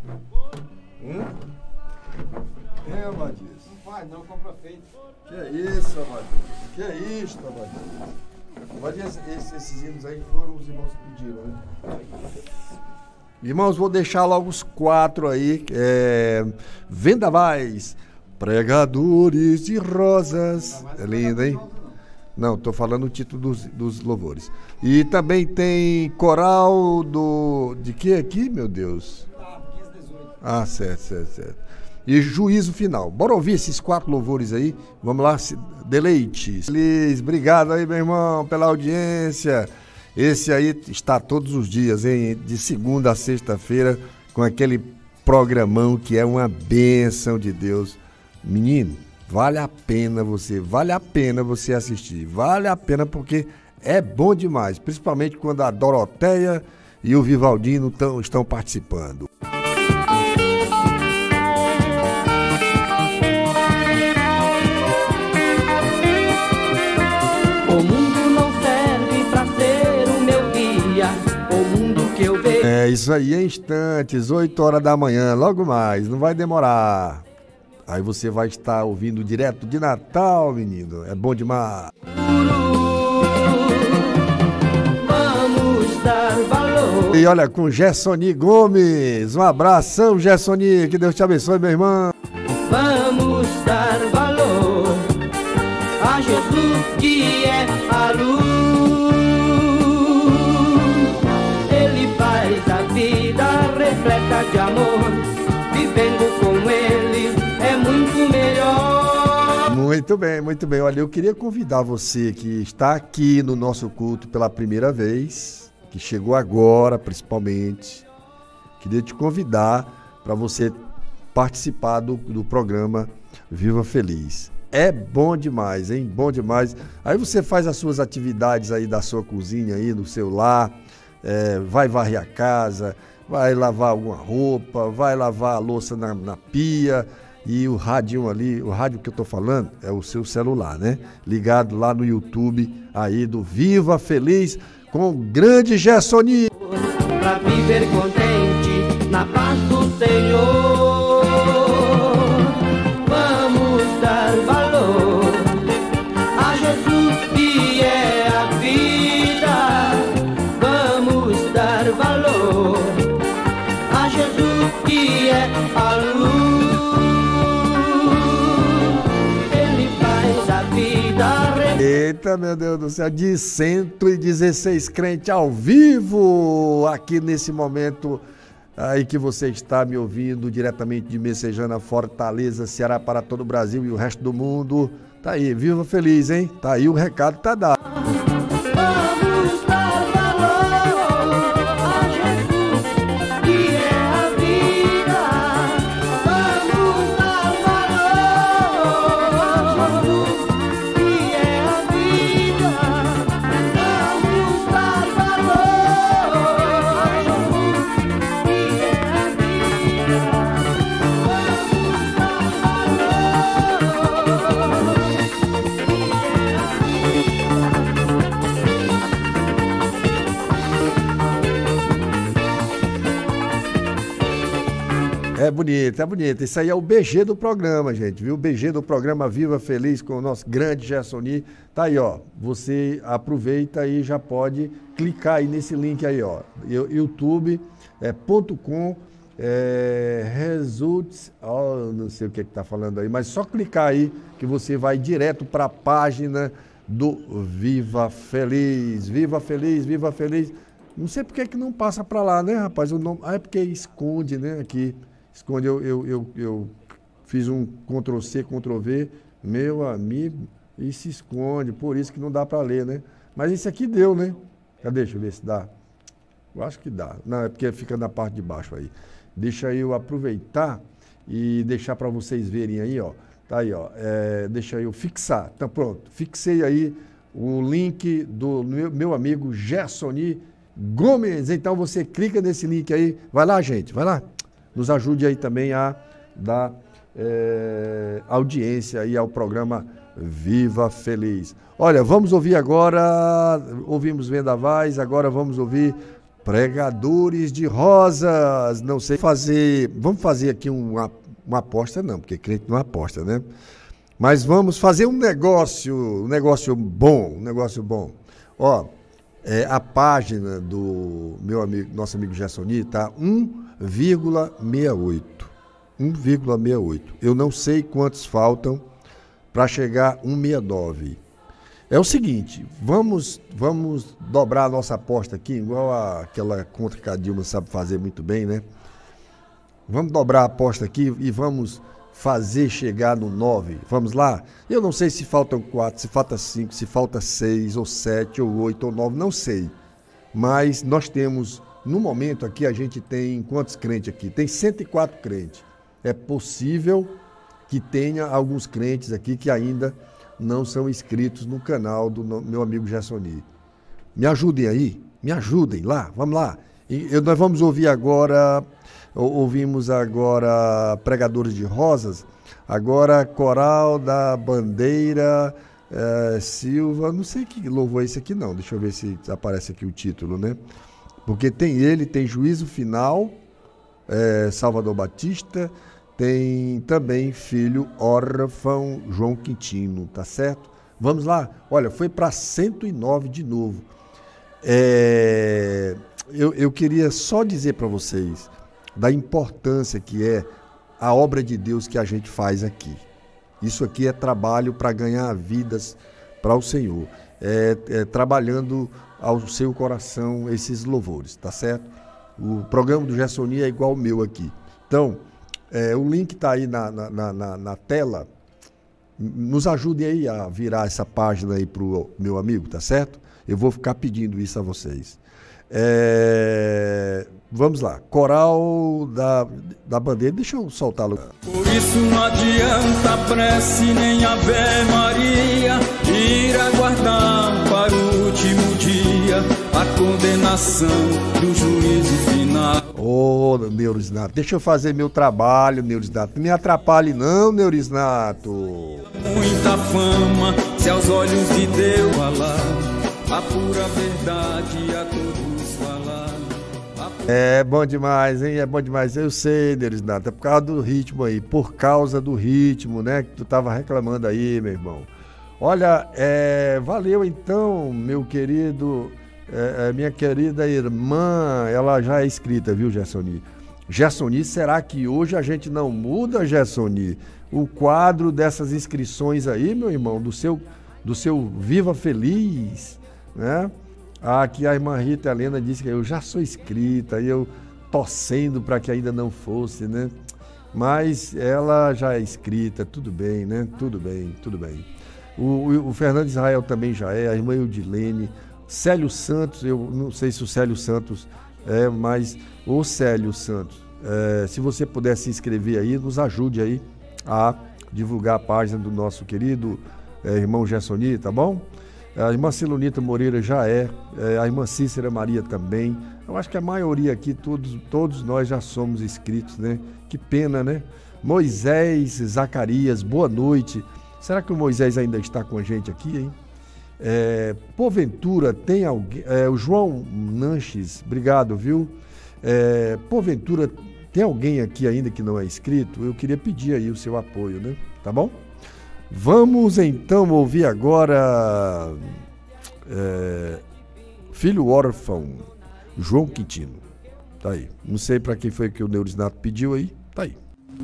Obadias? Não faz não, compra feito. Que é isso, Obadias? Que é isso, Obadias? Obadias, esses hinos aí foram os irmãos que pediram, né? Irmãos, vou deixar logo os 4 aí. Vendavais, pregadores de rosas. É lindo, hein? Não, tô falando o título dos louvores. E também tem coral de que aqui, meu Deus? 15, 18. Certo. E juízo final. Bora ouvir esses 4 louvores aí. Vamos lá, deleite. Feliz, obrigado aí, meu irmão, pela audiência. Esse aí está todos os dias, hein? De segunda a sexta-feira, com aquele programão que é uma bênção de Deus. Menino, vale a pena você assistir. Vale a pena porque é bom demais, principalmente quando a Doroteia e o Vivaldino estão participando. O mundo isso aí, em instantes, 8 horas da manhã, logo mais, não vai demorar. Aí você vai estar ouvindo direto de Natal, menino. É bom demais. Vamos dar valor. E olha, com Gessoni Gomes. Um abração, Gessoni. Que Deus te abençoe, meu irmão. Vamos dar valor a Jesus, que é a luz. Ele faz a vida repleta de amor. Vivendo com ele é muito melhor. Muito bem, muito bem. Olha, eu queria convidar você que está aqui no nosso culto pela primeira vez, que chegou agora principalmente, queria te convidar para você participar do programa Viva Feliz. É bom demais, hein? Bom demais. Aí você faz as suas atividades aí da sua cozinha, aí no seu lar, vai varrer a casa, vai lavar alguma roupa, vai lavar a louça na pia, e o rádio ali, o rádio que eu tô falando é o seu celular, né? Ligado lá no YouTube aí do Viva Feliz com o grande Gessoni. Pra viver contente na paz do Senhor. Vamos dar valor a Jesus, que é a vida. Vamos dar valor a Jesus, que é a luz. Ele faz a vida. Eita, meu Deus do céu, de 116 crentes ao vivo, aqui nesse momento aí que você está me ouvindo diretamente de Messejana, Fortaleza, Ceará, para todo o Brasil e o resto do mundo. Tá aí, Viva Feliz, hein? Tá aí, o recado tá dado. Vamos dar valor a Jesus, que é a vida. Vamos dar valor a Jesus, que é a vida. Vamos dar valor a Jesus, que é a vida. Vamos dar É bonito, é bonito. Isso aí é o BG do programa, gente, viu? O BG do programa Viva Feliz com o nosso grande Gessoni. Tá aí, ó. Você aproveita e já pode clicar aí nesse link aí, ó. youtube.com results, não sei o que tá falando aí, mas só clicar aí que você vai direto para a página do Viva Feliz. Viva Feliz, Viva Feliz. Não sei por que não passa para lá, né, rapaz? O nome... é porque esconde, né, aqui. Esconde, eu fiz um Ctrl+C, Ctrl+V, meu amigo, e se esconde, por isso que não dá para ler, né? Mas esse aqui deu, né? Cadê? Deixa eu ver se dá. Eu acho que dá. Não, é porque fica na parte de baixo aí. Deixa eu aproveitar e deixar para vocês verem aí, ó. Tá aí, ó. Deixa eu fixar. Tá pronto. Fixei aí o link do meu amigo Gessoni Gomes. Então você clica nesse link aí. Vai lá, gente, vai lá. Nos ajude aí também a dar audiência aí ao programa Viva Feliz. Olha, vamos ouvir agora, ouvimos Vendavais, agora vamos ouvir Pregadores de Rosas. Não sei vamos fazer aqui uma aposta, não, porque crente não aposta, né? Mas vamos fazer um negócio bom. Ó, a página do nosso amigo Gessoni tá 1,68. 1,68. Eu não sei quantos faltam para chegar a 1,69. É o seguinte, vamos dobrar a nossa aposta aqui, igual aquela conta que a Dilma sabe fazer muito bem, né? Vamos dobrar a aposta aqui e vamos fazer chegar no 9. Vamos lá? Eu não sei se faltam 4, se falta 5, se falta 6, ou 7, ou 8, ou 9, não sei. Mas nós temos, no momento aqui, a gente tem quantos crentes aqui? Tem 104 crentes. É possível que tenha alguns crentes aqui que ainda não são inscritos no canal do meu amigo Gessoni. Me ajudem aí, me ajudem lá, vamos lá. Nós vamos ouvir agora, ouvimos agora Pregadores de Rosas, agora Coral da Bandeira Silva, não sei que louvor é esse aqui não, deixa eu ver se aparece aqui o título, né? Porque tem Juízo Final, Salvador Batista, tem também filho órfão João Quintino, tá certo? Vamos lá? Olha, foi para 109 de novo. Eu queria só dizer para vocês da importância que é a obra de Deus que a gente faz aqui. Isso aqui é trabalho para ganhar vidas para o Senhor. Trabalhando ao seu coração esses louvores, tá certo? O programa do Gersoni é igual ao meu aqui. Então, o link está aí na tela. Nos ajude aí a virar essa página aí para o meu amigo, tá certo? Eu vou ficar pedindo isso a vocês. Vamos lá. Coral da Bandeira. Deixa eu soltá-lo. Por isso não adianta prece nem Ave Maria, ir aguardar para o último dia a condenação do juízo final. Ô, Neurisnato, deixa eu fazer meu trabalho, Neurisnato. Não me atrapalhe não, Neurisnato. Muita fama, se aos olhos de Deus falar, a pura verdade a todos falar. É bom demais, hein? É bom demais. Eu sei, Neurisnato, é por causa do ritmo aí. Por causa do ritmo, né? Que tu tava reclamando aí, meu irmão. Olha, valeu então, meu querido... minha querida irmã, ela já é inscrita, viu, Gersoni? Gersoni, será que hoje a gente não muda, Gersoni, o quadro dessas inscrições aí, meu irmão, do seu Viva Feliz, né? Aqui a irmã Rita Helena disse que eu já sou inscrita, e eu torcendo para que ainda não fosse, né? Mas ela já é inscrita, tudo bem, né? Tudo bem, tudo bem. O Fernando Israel também já é, a irmã Eudilene, Célio Santos, eu não sei se o Célio Santos mas o Célio Santos, se você puder se inscrever aí, nos ajude aí a divulgar a página do nosso querido irmão Gersoni, tá bom? A irmã Silonita Moreira já a irmã Cícera Maria também. Eu acho que a maioria aqui, todos nós já somos inscritos, né? Que pena, né? Moisés Zacarias, boa noite. Será que o Moisés ainda está com a gente aqui, hein? Porventura tem alguém, o João Nanches, obrigado, viu? Porventura tem alguém aqui ainda que não é inscrito? Eu queria pedir aí o seu apoio, né? Tá bom? Vamos então ouvir agora filho órfão João Quintino. Tá aí. Não sei para quem foi que o Neurisnato pediu aí. Tá aí.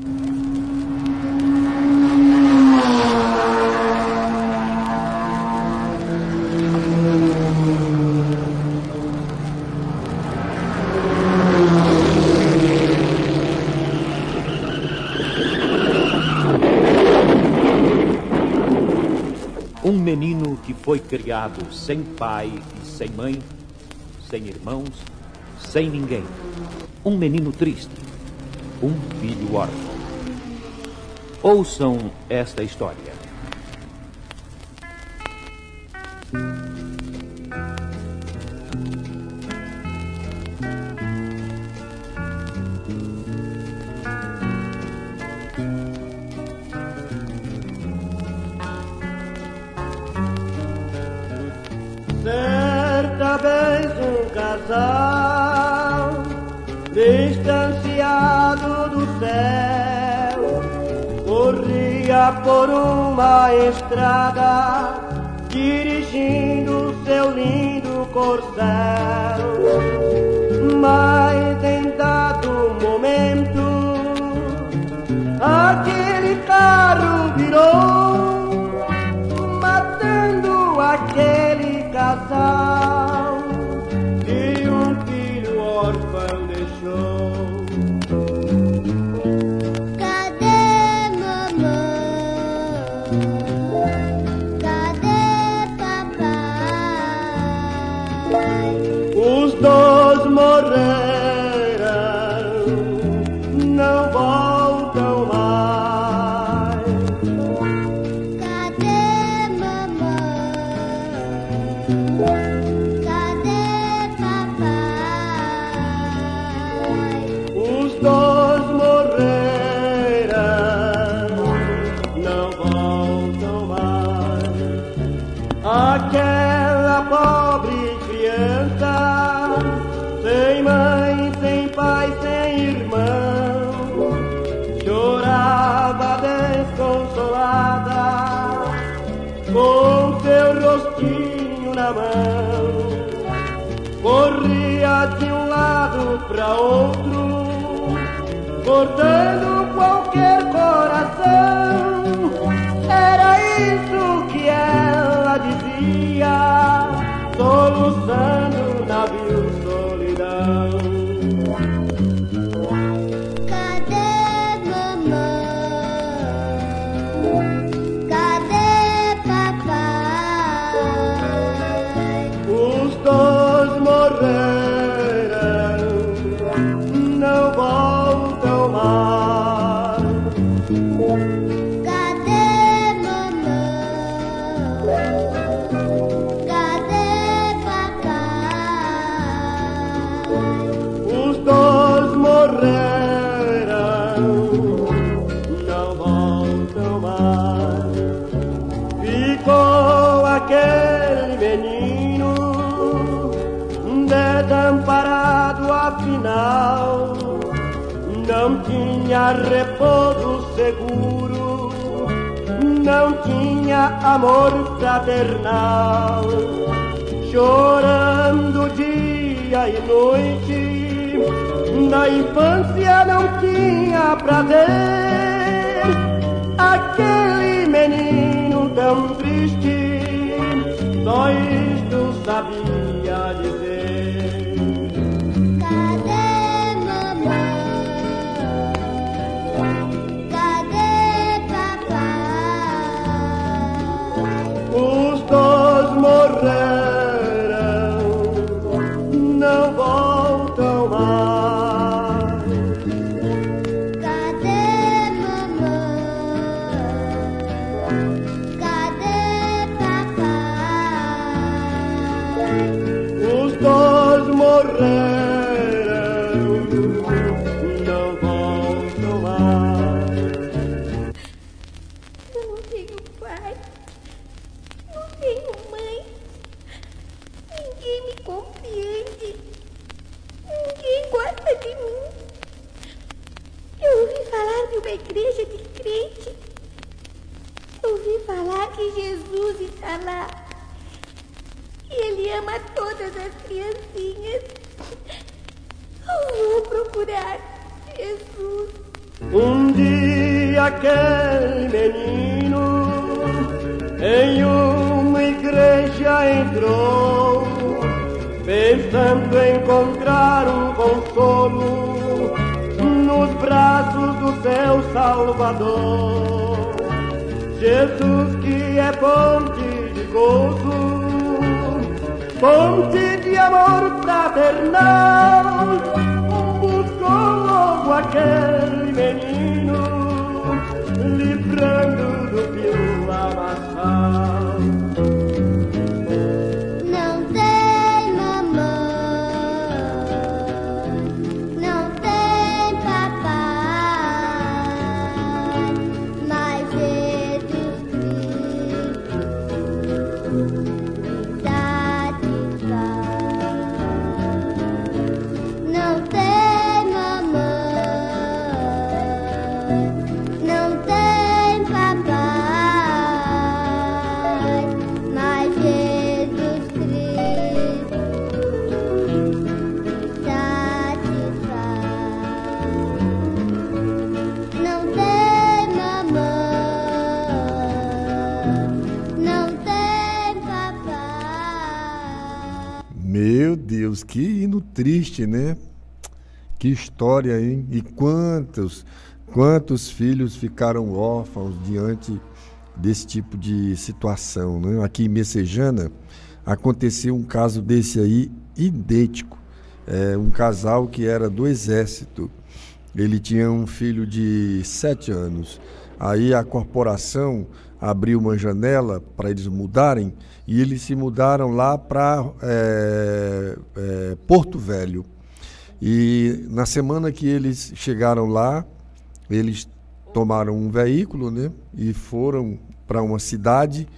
Um menino que foi criado sem pai e sem mãe, sem irmãos, sem ninguém. Um menino triste, um filho órfão. Ouçam esta história. Certa vez um casal, distanciado do céu, corria por uma estrada, dirigindo seu lindo corcel. Mas em dado momento, aquele carro virou, matando aquele casal e um filho órfão deixou. Cadê mamãe? Cadê papai? Os dois morreram, não voltam mais. Cadê mamãe? Cadê papai? Os dois morreram, não voltam mais. Aquela pobre criança na mão, corria de um lado pra outro, cortando qualquer coração. Era isso que ela dizia, soluçando o navio solidão. Cadê mamãe? Cadê papai? Os dois morreram, não voltam mais. Cadê mamãe? Cadê papai? Os dois morreram, não voltam mais. Ficou aquele menino desamparado, afinal não tinha repouso seguro, não tinha amor fraternal. Chorando dia e noite, na infância não tinha prazer. Aquele menino tão triste, só isto sabia dizer. Cadê mamãe? Cadê papai? Os dois morreram, não voltam mais. Cadê mamãe? Cadê papai? Os dois morreram, não voltam mais. Eu não tenho pai, não tenho mãe, ninguém me compreende, ninguém gosta de mim. Eu ouvi falar de uma igreja de crente, eu ouvi falar que Jesus está lá, que Ele ama todas as criancinhas. Eu vou procurar Jesus. Um dia aquele menino em uma igreja entrou, pensando encontrar um consolo nos braços do seu Salvador. Jesus, que é fonte de gozo, fonte de amor fraternal, buscou logo aquele menino, livrando do fio lamaçal. Não tem mamãe, não tem papai, mas Jesus Cristo satisfaz. Não tem mamãe, não tem papai, mas Jesus Cristo satisfaz. Não tem mamãe, não tem papai. Meu Deus, que hino triste, né? Que história, hein? E quantos filhos ficaram órfãos diante desse tipo de situação, né? Aqui em Messejana aconteceu um caso desse aí idêntico. Um casal que era do exército. Ele tinha um filho de 7 anos. Aí a corporação abriu uma janela para eles mudarem e eles se mudaram lá para Porto Velho. E na semana que eles chegaram lá, eles tomaram um veículo, né, e foram para uma cidade.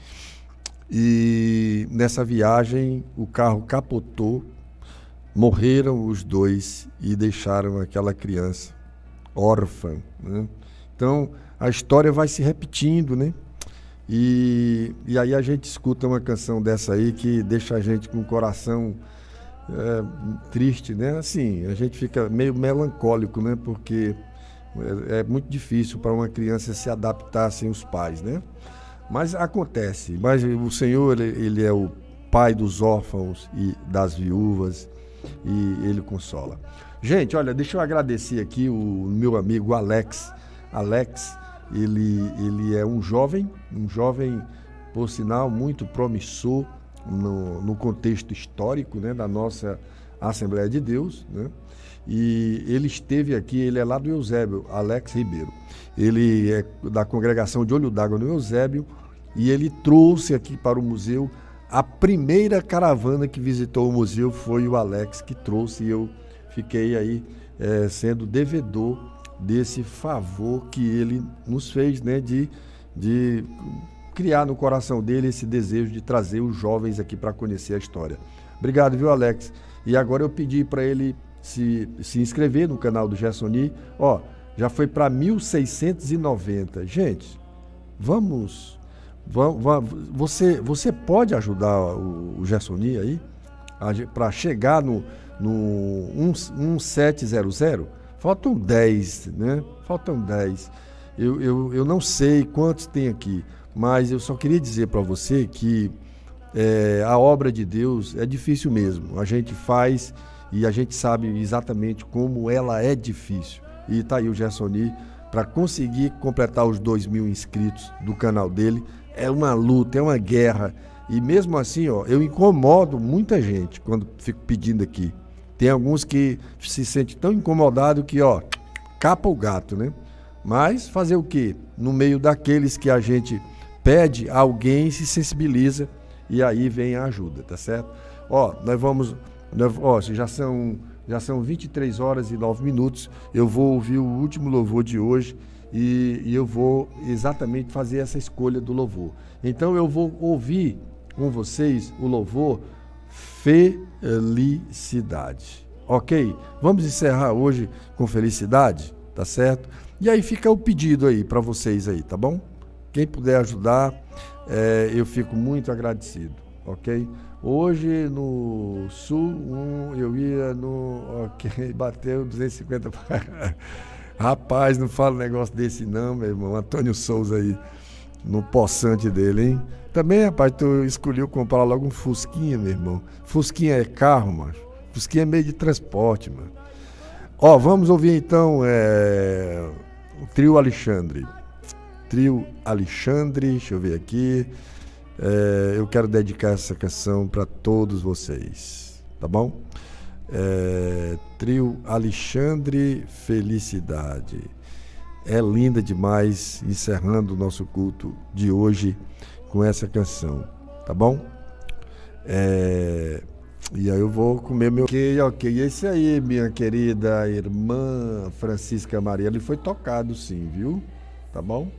E nessa viagem o carro capotou, morreram os dois e deixaram aquela criança órfã, né? Então a história vai se repetindo, né? E aí a gente escuta uma canção dessa aí que deixa a gente com o coração triste, né? Assim, a gente fica meio melancólico, né? Porque é muito difícil para uma criança se adaptar sem os pais, né? Mas acontece. Mas o Senhor, ele é o pai dos órfãos e das viúvas, e ele consola. Gente, olha, deixa eu agradecer aqui o meu amigo Alex. Alex, ele é um jovem, por sinal, muito promissor no contexto histórico, né, da nossa Assembleia de Deus, né? E ele esteve aqui, ele é lá do Eusébio, Alex Ribeiro. Ele é da congregação de Olho d'Água no Eusébio, e ele trouxe aqui para o museu. A primeira caravana que visitou o museu foi o Alex que trouxe, e eu fiquei aí sendo devedor desse favor que ele nos fez, né, de criar no coração dele esse desejo de trazer os jovens aqui para conhecer a história. Obrigado, viu, Alex? E agora eu pedi para ele se inscrever no canal do Gersoni. Ó, já foi para 1690. Gente, vamos, você pode ajudar o Gersoni aí para chegar no 1700? Faltam 10, né? Faltam 10. Eu não sei quantos tem aqui, mas eu só queria dizer para você que a obra de Deus é difícil mesmo. A gente faz e a gente sabe exatamente como ela é difícil. E tá aí o Gersoni para conseguir completar os 2.000 inscritos do canal dele. É uma luta, é uma guerra. E mesmo assim, ó, eu incomodo muita gente quando fico pedindo aqui. Tem alguns que se sentem tão incomodados que, ó, capa o gato, né? Mas fazer o quê? No meio daqueles que a gente pede, alguém se sensibiliza e aí vem a ajuda, tá certo? Ó, já são 23 horas e 9 minutos. Eu vou ouvir o último louvor de hoje e eu vou exatamente fazer essa escolha do louvor. Então eu vou ouvir com vocês o louvor Felicidade. Ok? Vamos encerrar hoje com felicidade, tá certo? E aí fica o pedido aí para vocês aí, tá bom? Quem puder ajudar, eu fico muito agradecido, ok? Hoje no Sul, eu ia no... Ok, bateu 250... Rapaz, não fala um negócio desse não, meu irmão. Antônio Souza aí, no poçante dele, hein? Também, rapaz, tu escolheu comprar logo um Fusquinha, meu irmão. Fusquinha é carro, mano. Fusquinha é meio de transporte, mano. Ó, vamos ouvir então o Trio Alexandre. Trio Alexandre, deixa eu ver aqui. Eu quero dedicar essa canção para todos vocês, tá bom? Trio Alexandre, Felicidade. É linda demais, encerrando o nosso culto de hoje com essa canção, tá bom? E aí eu vou comer meu... Ok, esse aí, minha querida irmã Francisca Maria, ele foi tocado sim, viu? Tá bom?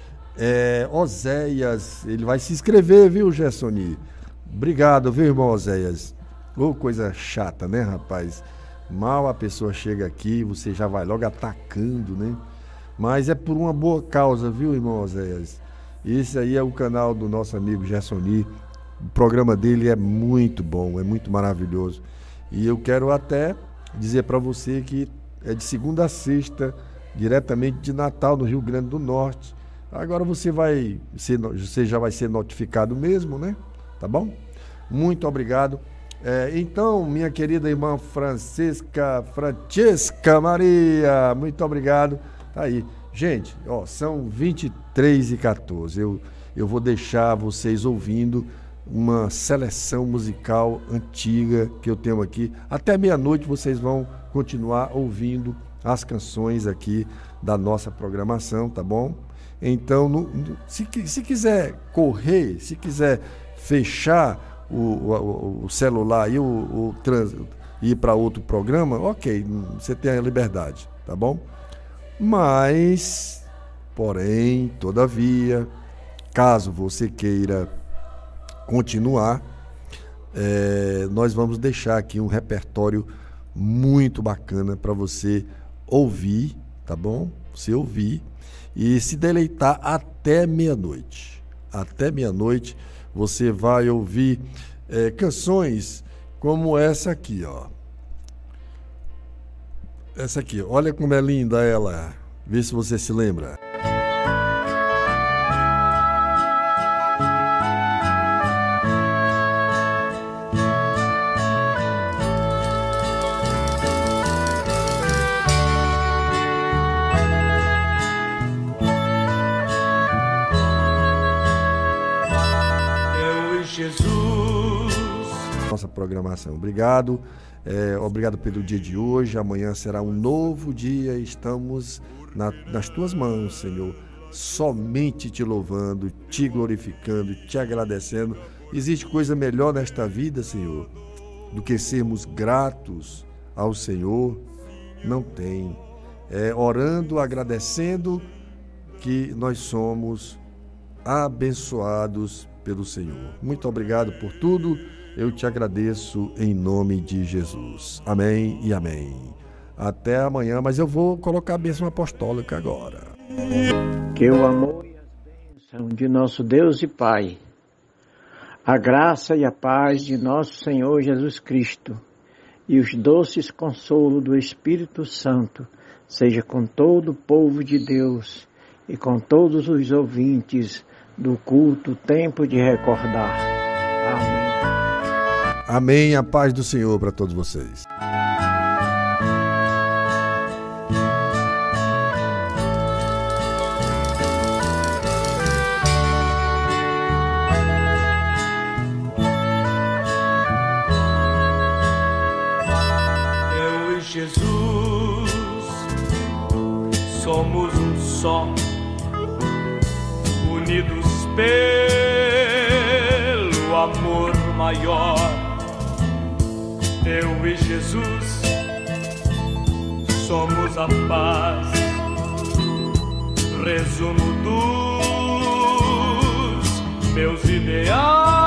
Oséias, ele vai se inscrever, viu, Gersoni? Obrigado, viu, irmão Oséias? Coisa chata, né, rapaz? Mal a pessoa chega aqui, você já vai logo atacando, né? Mas é por uma boa causa, viu, irmão Oséias? Esse aí é o canal do nosso amigo Gersoni. O programa dele é muito bom, é muito maravilhoso. E eu quero até dizer para você que é de segunda a sexta, diretamente de Natal, no Rio Grande do Norte. Agora você já vai ser notificado mesmo, né? Tá bom? Muito obrigado. Então, minha querida irmã Francesca Maria, muito obrigado. Tá aí. Gente, ó, são 23h14. Eu vou deixar vocês ouvindo uma seleção musical antiga que eu tenho aqui. Até meia-noite vocês vão continuar ouvindo as canções aqui da nossa programação, tá bom? Então, se quiser correr, se quiser fechar o celular e ir para outro programa, ok, você tem a liberdade, tá bom? Mas, porém, todavia, caso você queira continuar, nós vamos deixar aqui um repertório muito bacana para você ouvir, tá bom? Você ouvir e se deleitar até meia-noite. até meia-noite. Você vai ouvir canções como essa aqui, ó. Essa aqui, olha como é linda ela. Vê se você se lembra. Nossa programação. Obrigado. Obrigado pelo dia de hoje. Amanhã será um novo dia. Estamos nas tuas mãos, Senhor. Somente te louvando, te glorificando, te agradecendo. Existe coisa melhor nesta vida, Senhor, do que sermos gratos ao Senhor? Não tem. Orando, agradecendo que nós somos abençoados pelo Senhor. Muito obrigado por tudo. Eu te agradeço em nome de Jesus. Amém e amém. Até amanhã, mas eu vou colocar a bênção apostólica agora. Que o amor e as bênçãos de nosso Deus e Pai, a graça e a paz de nosso Senhor Jesus Cristo e os doces consolos do Espírito Santo seja com todo o povo de Deus e com todos os ouvintes do culto Tempo de Recordar. Amém. Amém. A paz do Senhor para todos vocês. Eu e Jesus somos um só, unidos pelo amor maior. Eu e Jesus somos a paz, resumo dos meus ideais.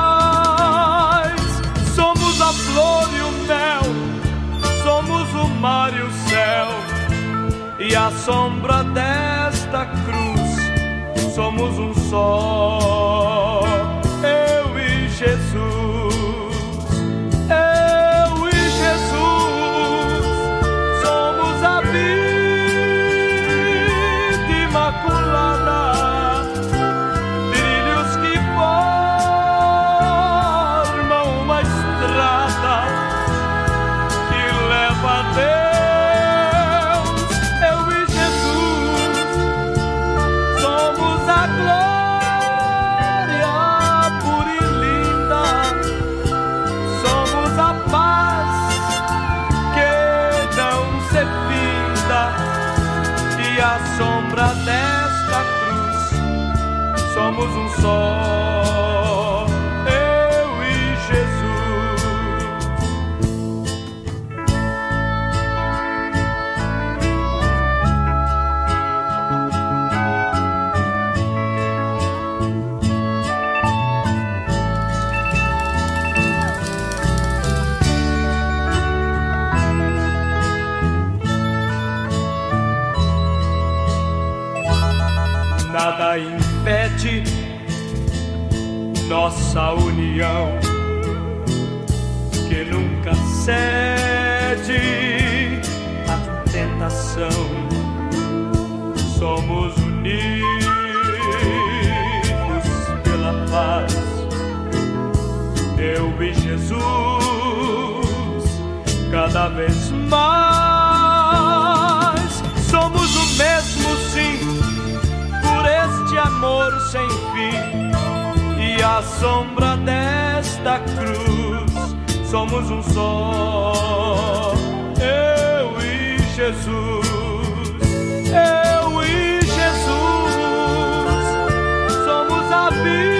Somos a flor e o mel, somos o mar e o céu, e a sombra desta cruz, somos um só. Eu e Jesus. Desta cruz, somos um só, eu e Jesus. Nada impede nossa união, que nunca cede à tentação. Somos unidos pela paz, eu e Jesus, cada vez mais. Somos o mesmo, sim, este amor sem fim, e à sombra desta cruz, somos um só, eu e Jesus. Eu e Jesus somos a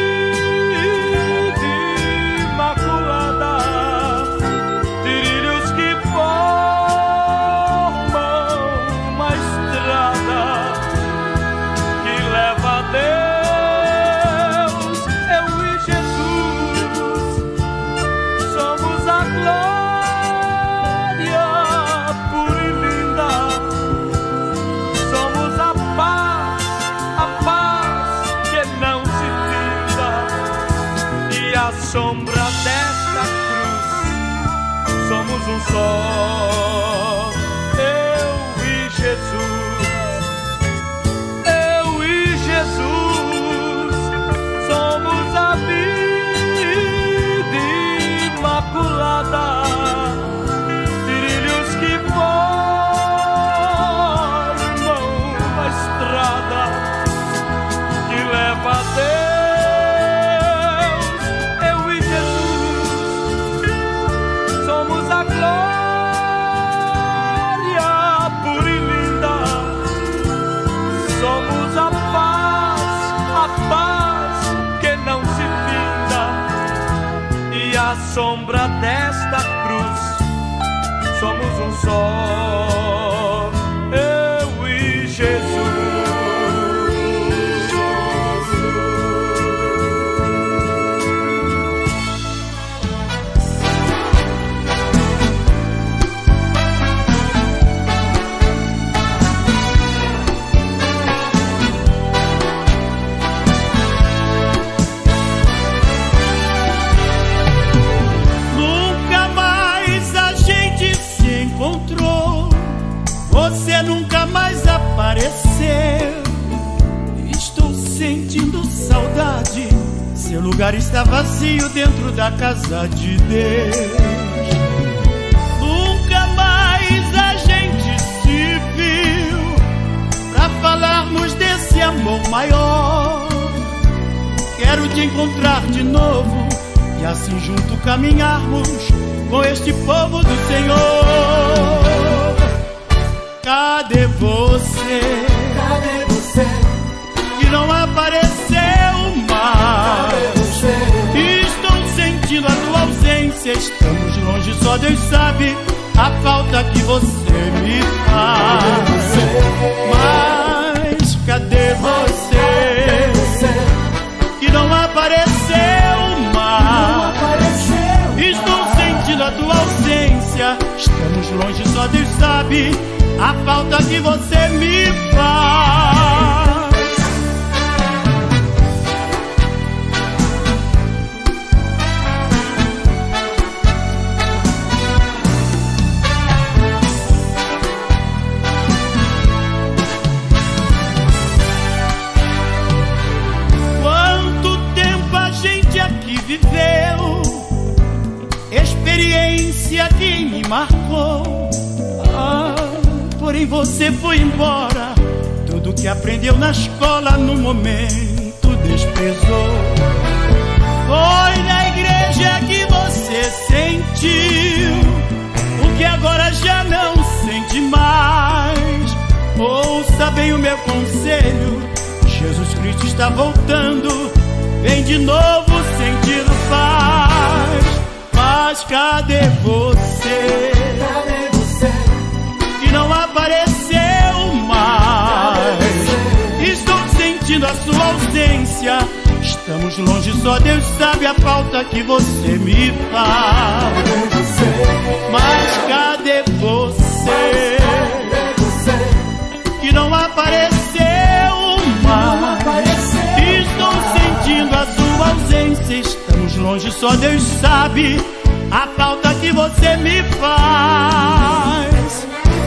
vida imaculada, trilhos que formam uma estrada que leva a Deus. Eu e Jesus somos a glória pura e linda sombra desta cruz somos um só, eu e Jesus, eu e Jesus, somos a vida imaculada, trilhos que formam a estrada que leva a Deus, eu e Jesus, somos a glória pura e linda, somos a paz que não se finda, e a sombra desta cruz somos um só, eu e Jesus. Você nunca mais apareceu. Estou sentindo saudade. Seu lugar está vazio dentro da casa de Deus. Nunca mais a gente se viu pra falarmos desse amor maior. Quero te encontrar de novo e assim junto caminharmos com este povo do Senhor. Cadê você? Cadê você? Que não apareceu mais. Cadê você? Estou sentindo a tua ausência. Estamos longe, só Deus sabe a falta que você me faz. Mas cadê você? Cadê você? Que não apareceu mais. Estou sentindo a tua ausência. Estamos longe, só Deus sabe a falta que você me faz. Quanto tempo a gente aqui viveu, experiência que me marcou. Porém você foi embora, tudo que aprendeu na escola no momento desprezou. Foi na igreja que você sentiu o que agora já não sente mais. Ouça bem o meu conselho, Jesus Cristo está voltando, vem de novo sentir paz. Mas cadê você? Cadê você? Que não apareceu mais. Estou sentindo a sua ausência. Estamos longe, só Deus sabe a falta que você me faz. Mas cadê você? Que não apareceu mais. Estou sentindo a sua ausência. Estamos longe, só Deus sabe a falta que você me faz.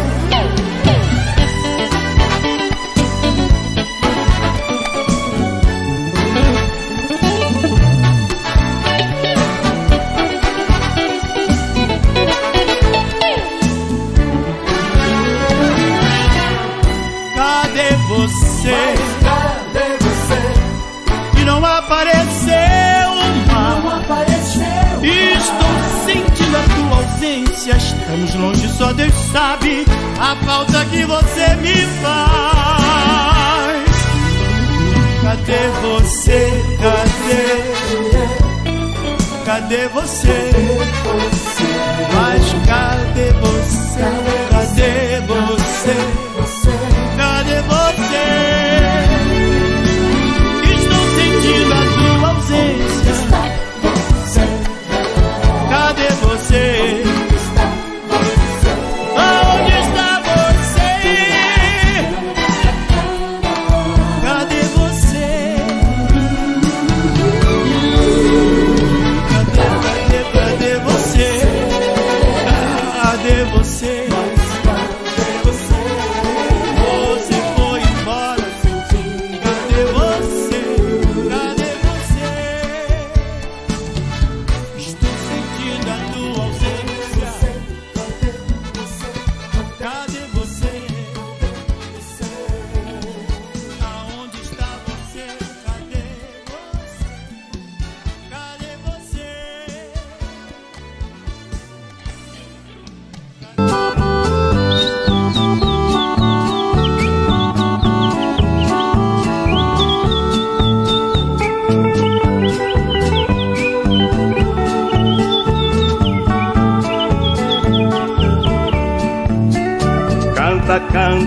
Cadê você? Cadê você? Que não apareceu mais. Estou sentindo a tua ausência. Estamos longe, só Deus sabe a falta que você me faz. Cadê você? Cadê você? Mas cadê você? Cadê você? Cadê você? Estou sentindo a tua ausência. Cadê você? Onde está você? Cadê você?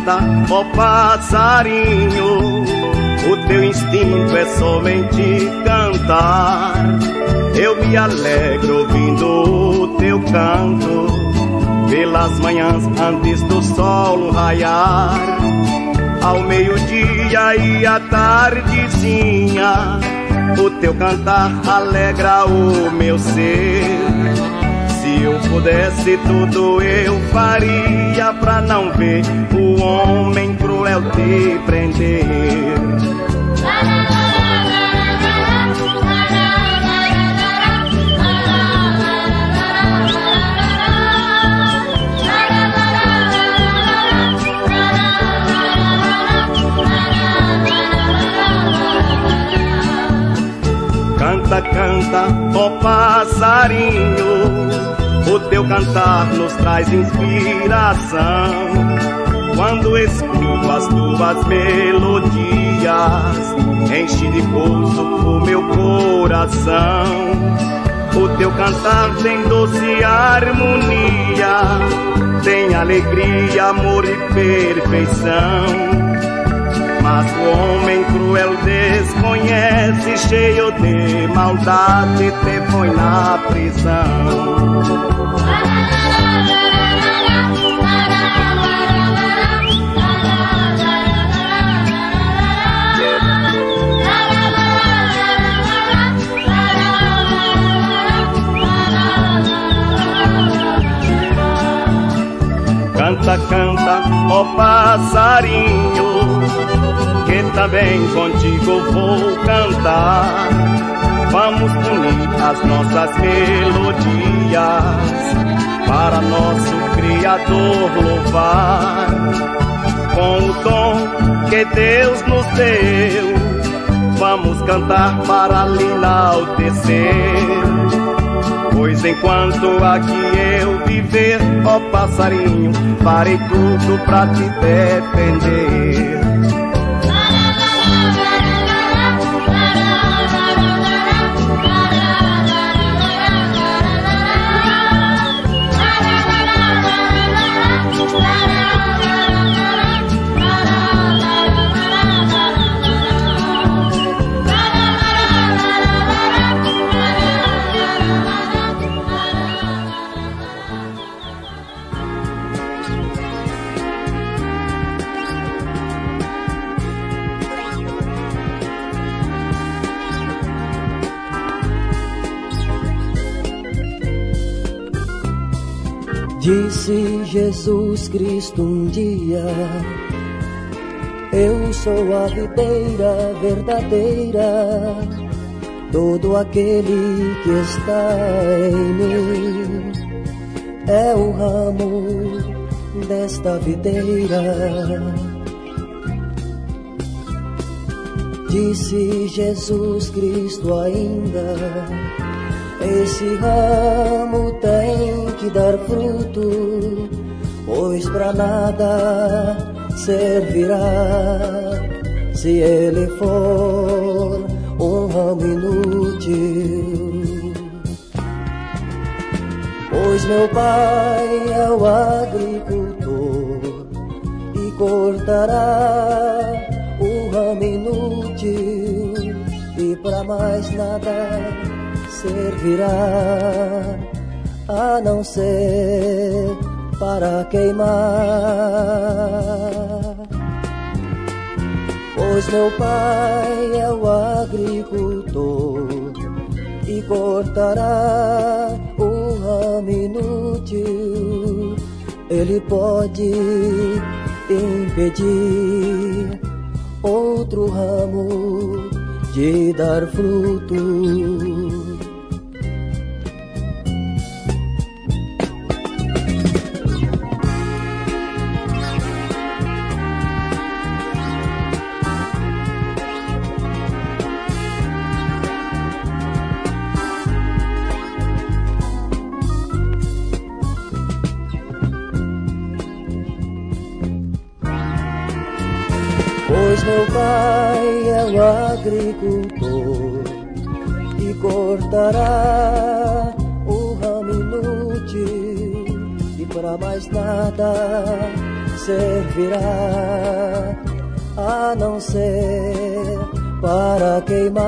canta, ó passarinho, o teu instinto é somente cantar. Eu me alegro ouvindo o teu canto, pelas manhãs antes do sol raiar. Ao meio-dia e à tardezinha, o teu cantar alegra o meu ser. Se eu pudesse tudo eu faria pra não ver o homem cruel te prender. Canta, canta, ó passarinho, o teu cantar nos traz inspiração. Quando escuto as tuas melodias, enche de gozo o meu coração. O teu cantar tem doce harmonia, tem alegria, amor e perfeição. Mas o homem cruel desconhece, cheio de maldade, te põe na prisão. Canta, canta, ó passarinho, que também contigo vou cantar. Vamos unir as nossas melodias, para nosso Criador louvar. Com o dom que Deus nos deu, vamos cantar para lhe enaltecer. Pois enquanto aqui eu viver, ó passarinho, farei tudo pra te defender. Disse Jesus Cristo um dia: eu sou a videira verdadeira, todo aquele que está em mim é o ramo desta videira. Disse Jesus Cristo ainda: esse ramo tem que dar fruto, pois pra nada servirá se ele for um ramo inútil. Pois meu pai é o agricultor e cortará o ramo inútil, e pra mais nada servirá, a não ser para queimar. Pois meu pai é o agricultor e cortará o ramo inútil. Ele pode impedir outro ramo de dar fruto. Pois meu pai é o agricultor e cortará o ramo inútil, e para mais nada servirá, a não ser para queimar.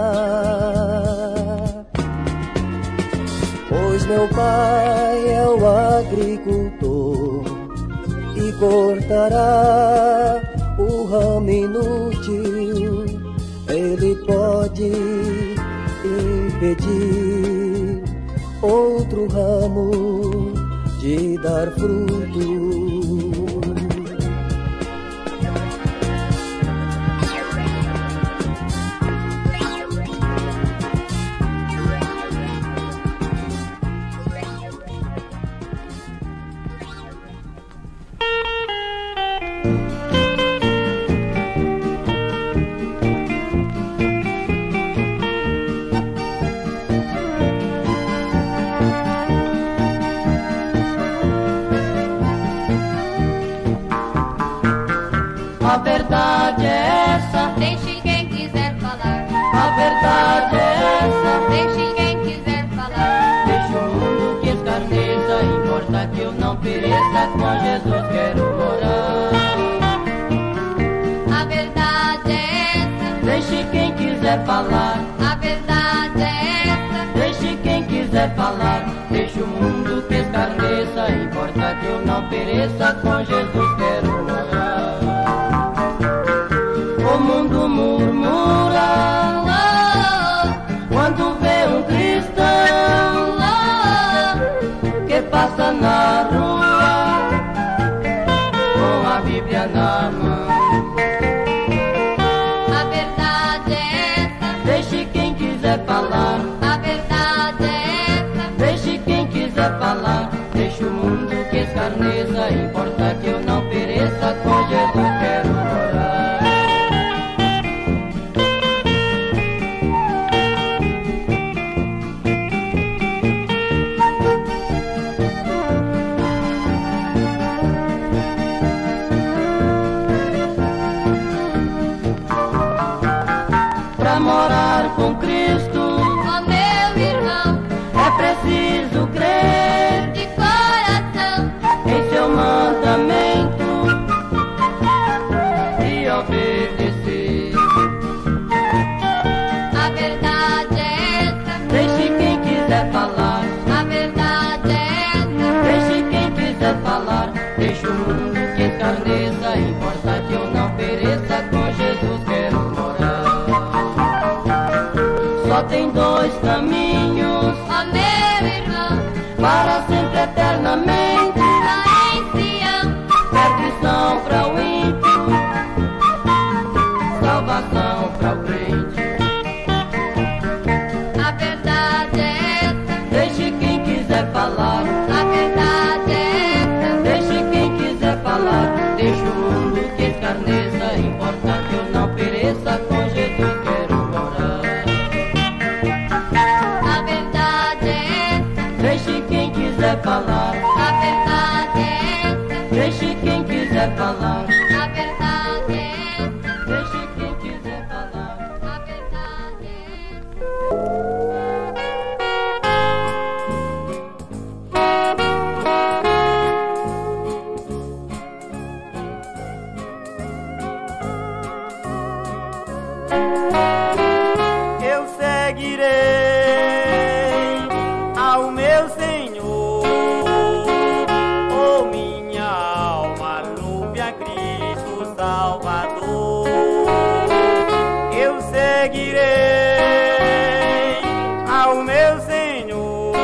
Pois meu pai é o agricultor e cortará o ramo inútil. Ele pode impedir outro ramo de dar fruto. A verdade é essa, deixe quem quiser falar. A verdade é essa, deixe quem quiser falar. Deixa o mundo que escarneça, importa que eu não pereça, com Jesus quero morar. A verdade é essa, deixe quem quiser falar. A verdade é essa, deixe quem quiser falar. Deixa o mundo que escarneça, importa que eu não pereça, com Jesus quero morar. O mundo murmura quando vê um cristão que passa na rua com a Bíblia na mão. A verdade é essa, deixe quem quiser falar. A verdade é essa, deixe quem quiser falar. Deixa o mundo que escarneça, importa que eu não pereça, com Jesus quero morar. Para morar com Cristo, ó meu irmão, é preciso crer de coração em seu mandamento e obedecer. A verdade é essa, deixe quem quiser falar. A verdade é essa, deixe quem quiser falar. Deixa o mundo que escarneça, importa que eu não pereça, com Jesus quero morar. Só tem dois caminhos, ó meu irmão, para sempre eternamente, lá em Sião. Perdição para o ímpio, salvação para o crente. A verdade é essa, deixe quem quiser falar. A verdade é essa, deixe quem quiser falar. Deixa o mundo que escarneça, importa que eu não pereça, com Jesus quero morar. A verdade é essa, deixe quem quiser falar. A verdade é essa, deixe quem quiser falar. A verdade é essa, deixe quem quiser falar. A verdade é Eu seguirei ao meu Senhor, oh minha alma, louve a Cristo Salvador. Eu seguirei ao meu Senhor,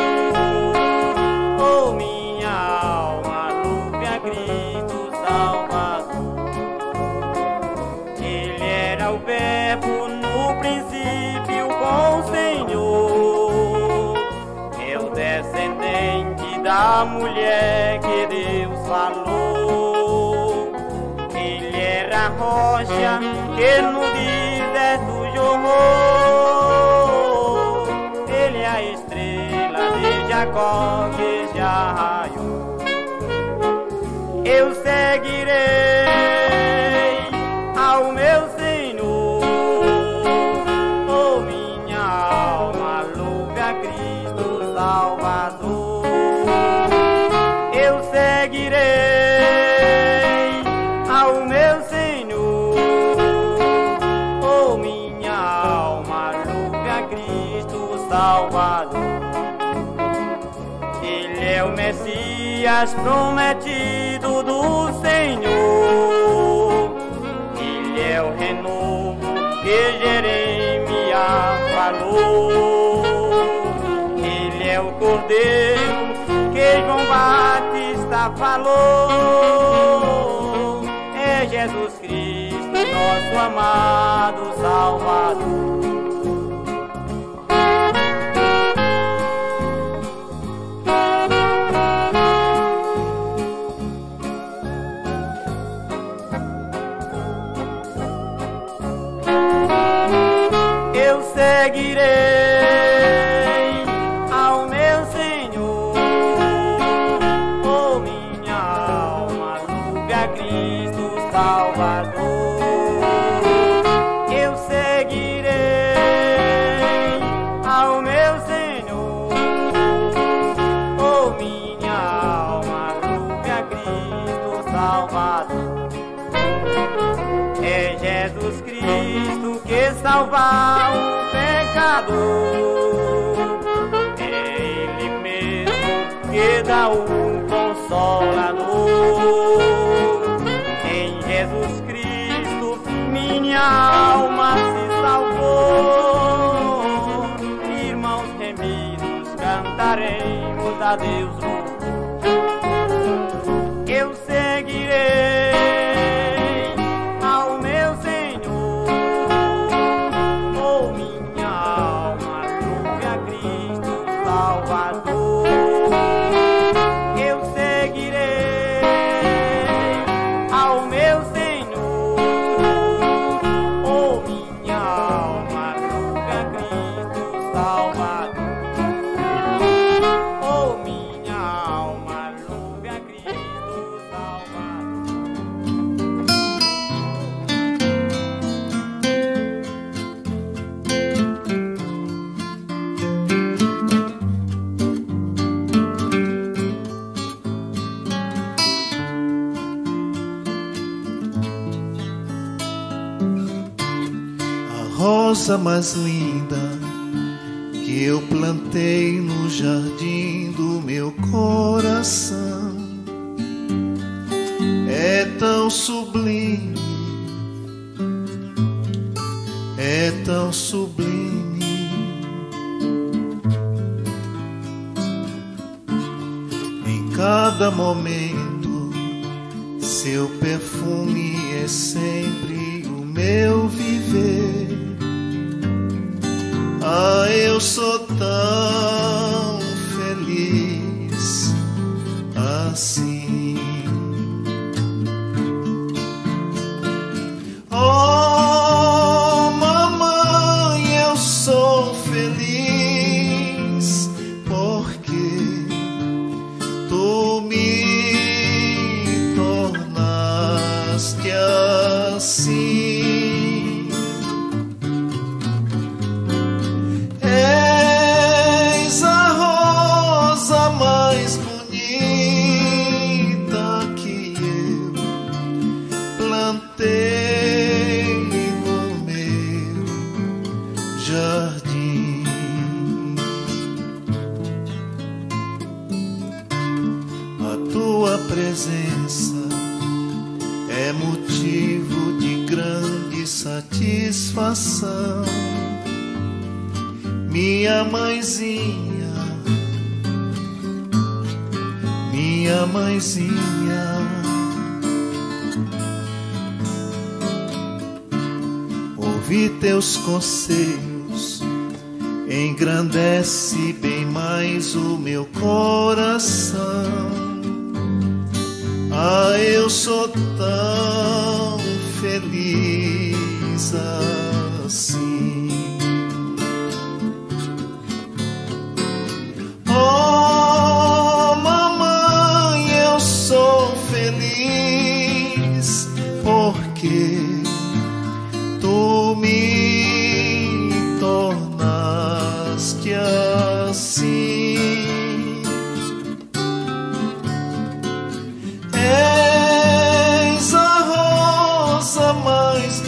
oh minha alma, louve a Cristo Salvador. Ele era o Verbo no princípio com o Senhor, é o descendente da mulher que Deus falou. Ele era a rocha que no deserto jorrou, ele é a estrela de Jacó que já raiou. Eu seguirei ao meu Senhor, oh minha alma, louve a Cristo Salvador. Eu seguirei dias prometido do Senhor. Ele é o renovo que Jeremias falou. Ele é o cordeiro que João Batista falou. É Jesus Cristo, nosso amado Salvador. Eu seguirei ao meu Senhor, oh minha alma, louve a Cristo Salvador. Eu seguirei ao meu Senhor, oh minha alma, louve a Cristo Salvador. É Jesus Cristo que salva o pecador. É Ele mesmo que dá o Consolador. Em Jesus Cristo minha alma se salvou. Irmãos remidos, cantaremos a Deus louvor. Eu seguirei ao meu Senhor, oh minha alma, louve a Cristo Salvador. Eu seguirei ao meu Senhor, oh minha alma, louve a Cristo Salvador. Oh minha alma, louve a Cristo Salvador. A rosa mais linda que eu plantei no jardim do meu coração é tão sublime, é tão sublime. Em cada momento, seu perfume é sempre o meu viver. Ah, eu sou tão feliz assim. Oh, mamãe, eu sou feliz porque tu me tornaste assim. És a rosa mais bonita que eu plantei no meu jardim. A tua presença é motivo de grande satisfação. Minha mãezinha, minha mãezinha, ouvir teus conselhos engrandece bem mais o meu coração. Ah, eu sou tão feliz assim. Oh, mamãe, eu sou feliz porque tu me tornaste assim. És a rosa mais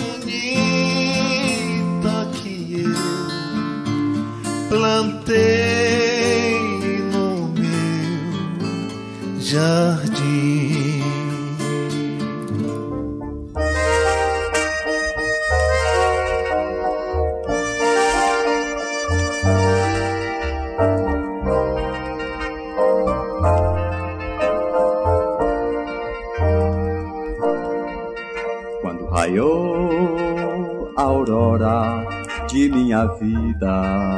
bonita que eu plantei no meu jardim. brilhou a aurora de minha vida.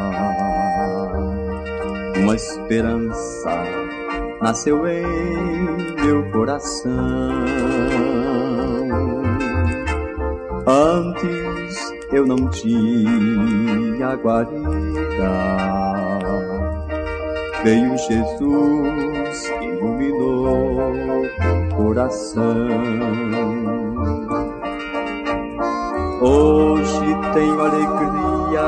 Uma esperança nasceu em meu coração. Antes eu não tinha guarida. Veio Jesus que iluminou o coração. Hoje tenho alegria,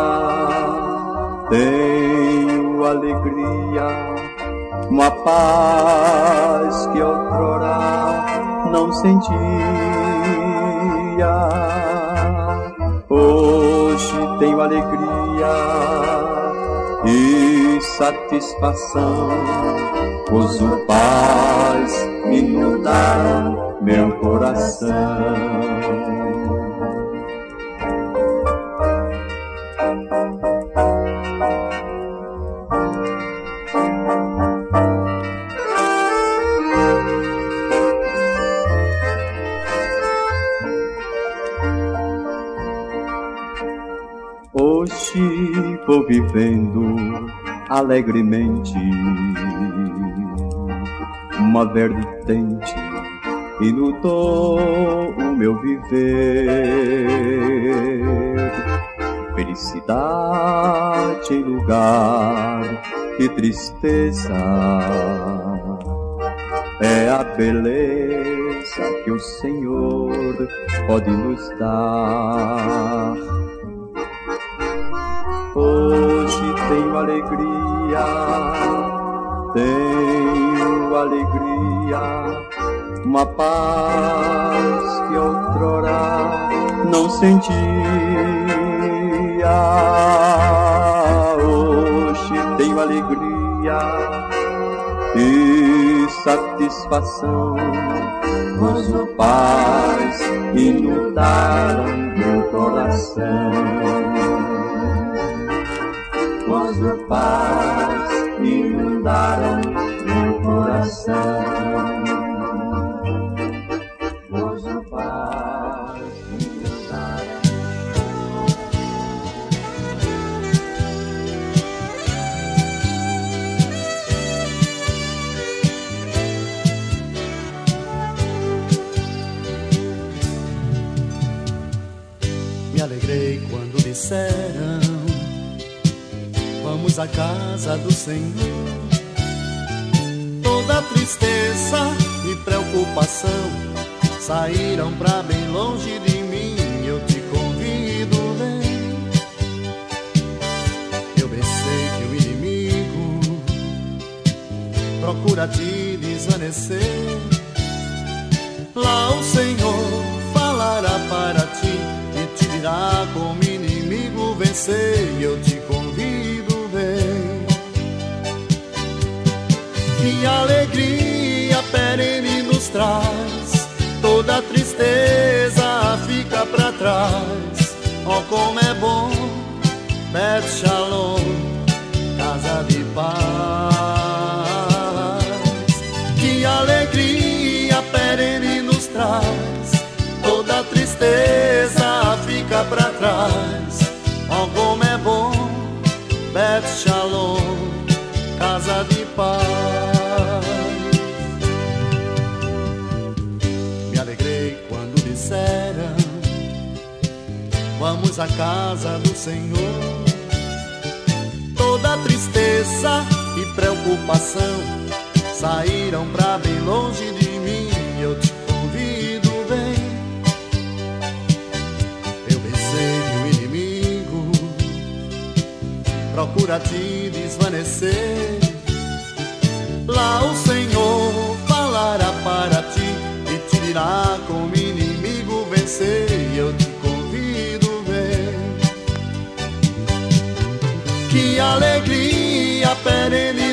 uma paz que outrora não sentia. Hoje tenho alegria e satisfação, gozo, paz inundaram meu coração. Hoje vou vivendo alegremente uma vertente inundou o meu viver. Felicidade em lugar de tristeza é a beleza que o Senhor pode nos dar. Hoje tenho alegria, uma paz que outrora não sentia. Hoje tenho alegria e satisfação, gozo, paz inundaram meu coração. Gozo, paz inundaram meu coração. Gozo, paz inundaram. Me alegrei quando disseram: vamos à casa do Senhor. Toda tristeza e preocupação saíram pra bem longe de mim. Eu te convido, vem. Eu bem sei que o inimigo procura te desvanecer. Lá o Senhor falará para ti e te dirá como inimigo vencer. Eu te convido, vem. Que alegria perene nos traz, toda tristeza fica pra trás. Oh, como é bom, Bet Shalom, casa de paz. Que alegria perene nos traz, toda tristeza fica pra trás. Oh, como é bom, Bet Shalom, casa de paz. Me alegrei quando disseram: vamos à casa do Senhor. Toda tristeza e preocupação saíram pra bem longe de mim. Eu te convido, vem. Eu bem sei que o inimigo procura te desvanecer. Lá o Senhor falará para ti e te dirá como inimigo vencer. Eu te convido, vem. Que alegria perene